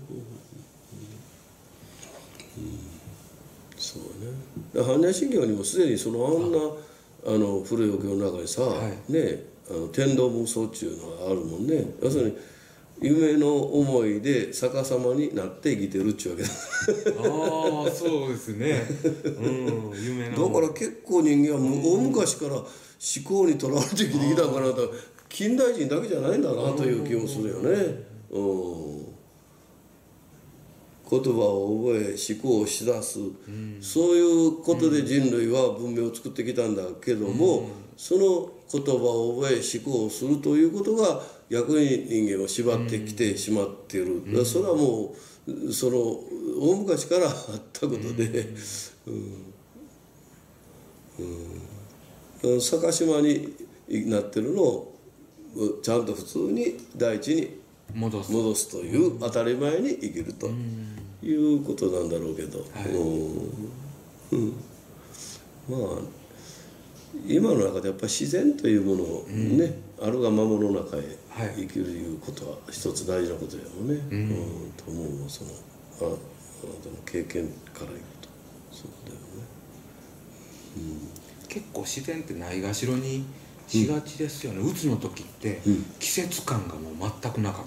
そうね。般若心経にもすでにそのあんな古いお経の中にさ、天道無双っていうのがあるもんね。要するに夢の思いで逆さまになって生きてるっちゅうわけだ。 そうですね。夢の。 だから結構人間は大昔から思考にとらわれて生きてきたんかなと、近代人だけじゃないんだなという気もするよね。言葉を覚え思考をしだす、そういうことで人類は文明を作ってきたんだけども、その言葉を覚え思考をするということが逆に人間を縛ってきてしまっている。それはもうその大昔からあったことで、逆さまになってるのをちゃんと普通に大地に戻す戻すという当たり前に生きるということなんだろうけど、まあ今の中でやっぱり自然というものをね、あるがままの中へ生きるいうことは一つ大事なことやもんね、と思う。そのあなたの経験から言うとそうだよね。 結構自然ってないがしろにしがちですよね。うつの時って季節感がもう全くなかった。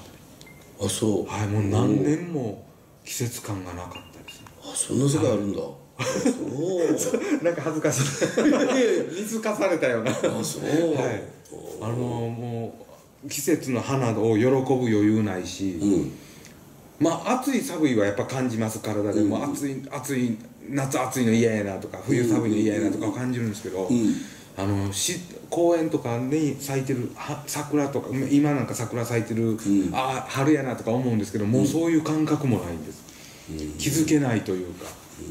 あ、そう。 はい、もう何年も季節感がなかったですね。 あ、そんな世界あるんだ。そうなんか恥ずかしい。見透かされたような。 あ、そう。 はい。もう季節の花を喜ぶ余裕ないし、まあ暑い寒いはやっぱ感じます。体でも暑い夏暑いの嫌やなとか冬寒いの嫌やなとか感じるんですけど、公園とかに咲いてる桜とか、今なんか桜咲いてる、ああ春やなとか思うんですけど、もうそういう感覚もないんです。気づけないというか。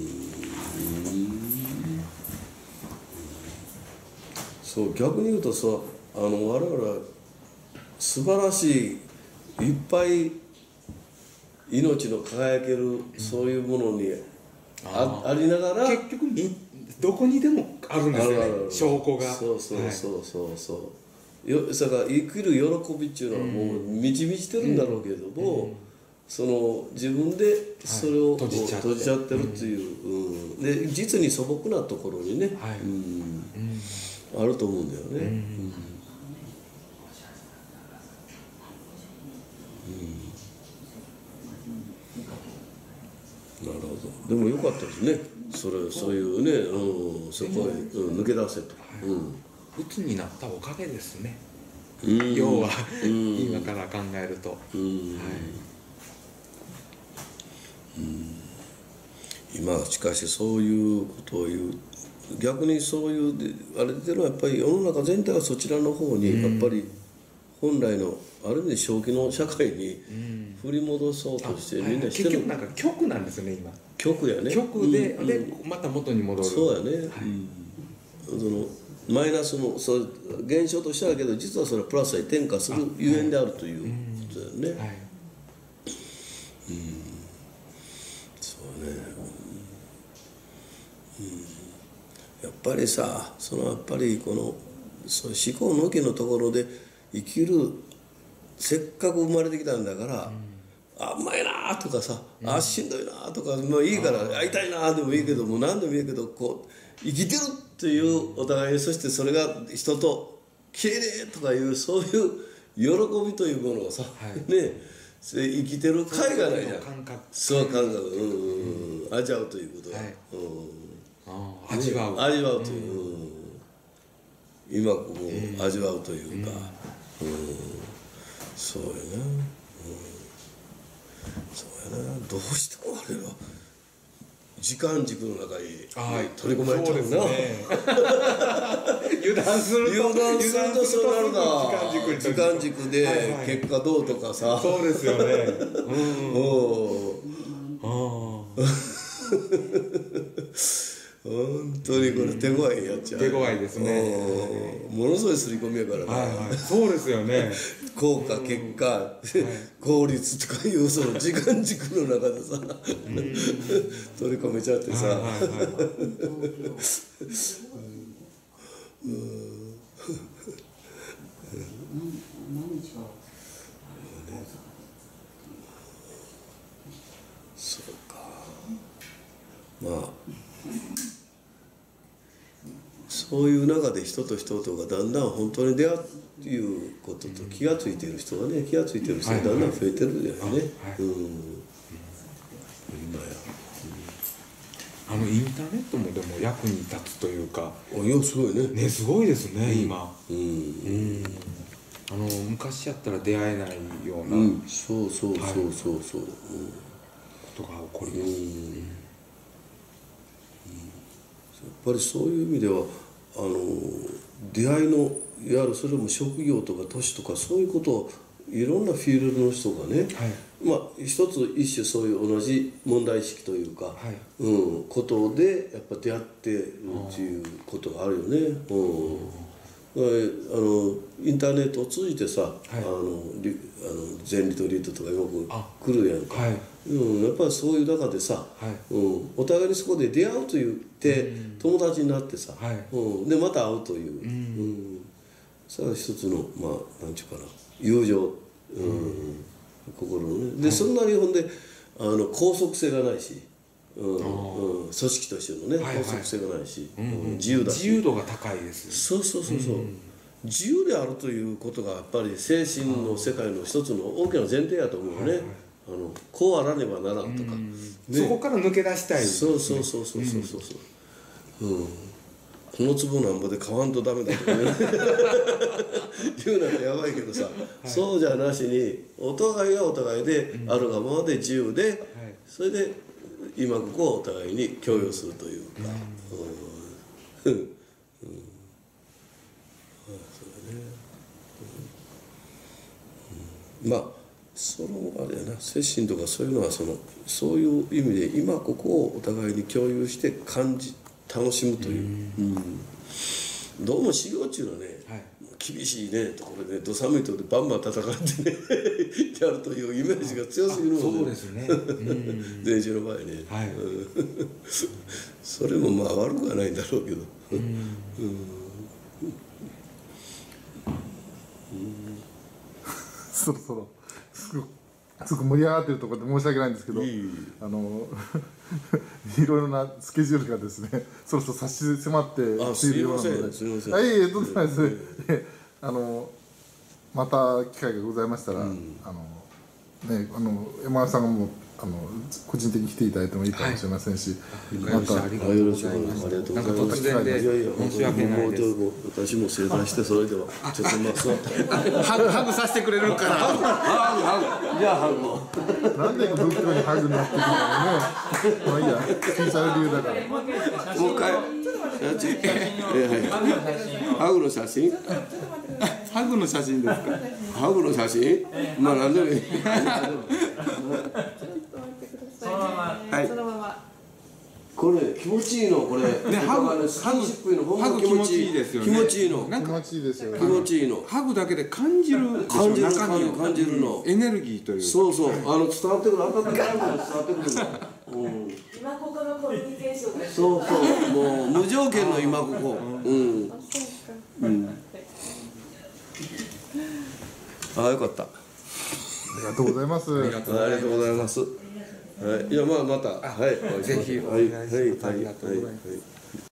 そう逆に言うとさ、我々素晴らしいいっぱい命の輝ける、そういうものにありながら結局どこにでもあるんですよね、証拠が。 そうだから生きる喜びっていうのはもう満ち満ちてるんだろうけれども、その自分でそれを閉じちゃってるっていう、で実に素朴なところにね、あると思うんだよね。なるほど。でもよかったですね。そういうね、そこへ抜け出せと。 鬱になったおかげですね。要は今から考えると。 今しかしそういうことを言う。逆にそういうあれっていうのはやっぱり世の中全体がそちらの方にやっぱり本来のある意味で正気の社会に振り戻そうとしてみんなしてる。 結局なんか極なんですよね今。 極やね。 極でまた元に戻る。 そうやね。そのマイナスの現象としてはけど、実はそれはプラスへ転化するゆえんであるということだよね。そうね。やっぱりさ、やっぱりこの思考のけのところで生きる、せっかく生まれてきたんだから、あうまいなとかさ、あしんどいなとか、もういいから会いたいなでもいいけども、何でもいいけどこう生きてるっていうお互いに、そしてそれが人ときれいとかいうそういう喜びというものをさ、ね生きてる甲斐がないじゃん。そう感覚、味わうということは。 味わうという、今ここ味わうというか、そうやな、そうやな。どうしてもあれは時間軸の中に取り込まれちゃうな。 油断するとそうなるな。時間軸で結果どうとかさ。 そうですよね。 本当にこれ手強いやっちゃう。 手強いですね。 ものすごい刷り込みやからね。 そうですよね。 効果結果効率とかいうその時間軸の中でさ取り込めちゃってさ。そうか。まあそういう中で人と人とがだんだん本当に出会うっていうことと気がついている人がね、気がついている人がだんだん増えてるんだよね。今や。 インターネットもでも役に立つというか。 いやすごいね。 ねすごいですね今。昔やったら出会えないような。 そうことが起こります。 やっぱりそういう意味では出会いのいわゆるそれも職業とか年とかそういうことをいろんなフィールドの人がね、まあ一種そういう同じ問題意識というか、ことでやっぱ出会ってるっていうことがあるよね。 インターネットを通じてさ、全リトリートとかよく来るやんか、やっぱりそういう中でさ、お互いにそこで出会うと言って友達になってさ、でまた会うという、それは一つのなんちゅうかな友情、心のね。でそんなにほんで拘束性がないし。組織としてのね拘束性がないし、自由だし、 自由度が高いです。 そう、自由であるということがやっぱり精神の世界の一つの大きな前提やと思うね。こうあらねばならんとか、 そこから抜け出したい。 そう、この壺なんぼで買わんとダメだとかね言うなんてやばいけどさ、そうじゃなしにお互いがお互いであるがままで自由で、それで今ここをお互いに共有するというか、そのあれやな、精神とかそういうのはそういう意味で今ここをお互いに共有して楽しむという、どうも修行中のね、厳しいねところでど寒いところでバンバン戦ってねやるというイメージが強すぎるもんね。 そうですね。 禅宗の場合ね、それも悪くはないんだろうけど、 そろそろすごく盛り上がってるところで申し訳ないんですけど、いろいろなスケジュールがですね、そろそろ差し迫ってきているようなので、 すいません。 とんでもないですね。また機会がございましたら、山田さんがもう個人的に来ていただいてもいいかもしれませんし、またよろしくお願いします。ありがとうございます。 突然で申し訳ないです。 私も正座してそれではちょっと座ってハグさせてくれるから。 じゃあハグを。 なんで仏教にハグになってくるのね。まあいいや、スピーチャル理由だから。 もう一回。ハグの写真。ハグの写真ですか。ハグの写真。何でもいい。そのまま。これ気持ちいいのこれ。ハグ気持ちいいですよね。 気持ちいいの。 気持ちいいですよね。 気持ちいいの。 ハグだけで感じる中身を感じるの。 エネルギーという。 そう伝わってくる。温かいから伝わってくるの。 今ここのコミュニケーションです。 そうもう無条件の今ここ。よかった。ありがとうございます。 りがとうございます。いやまたぜひお願いします。ありがとうございます。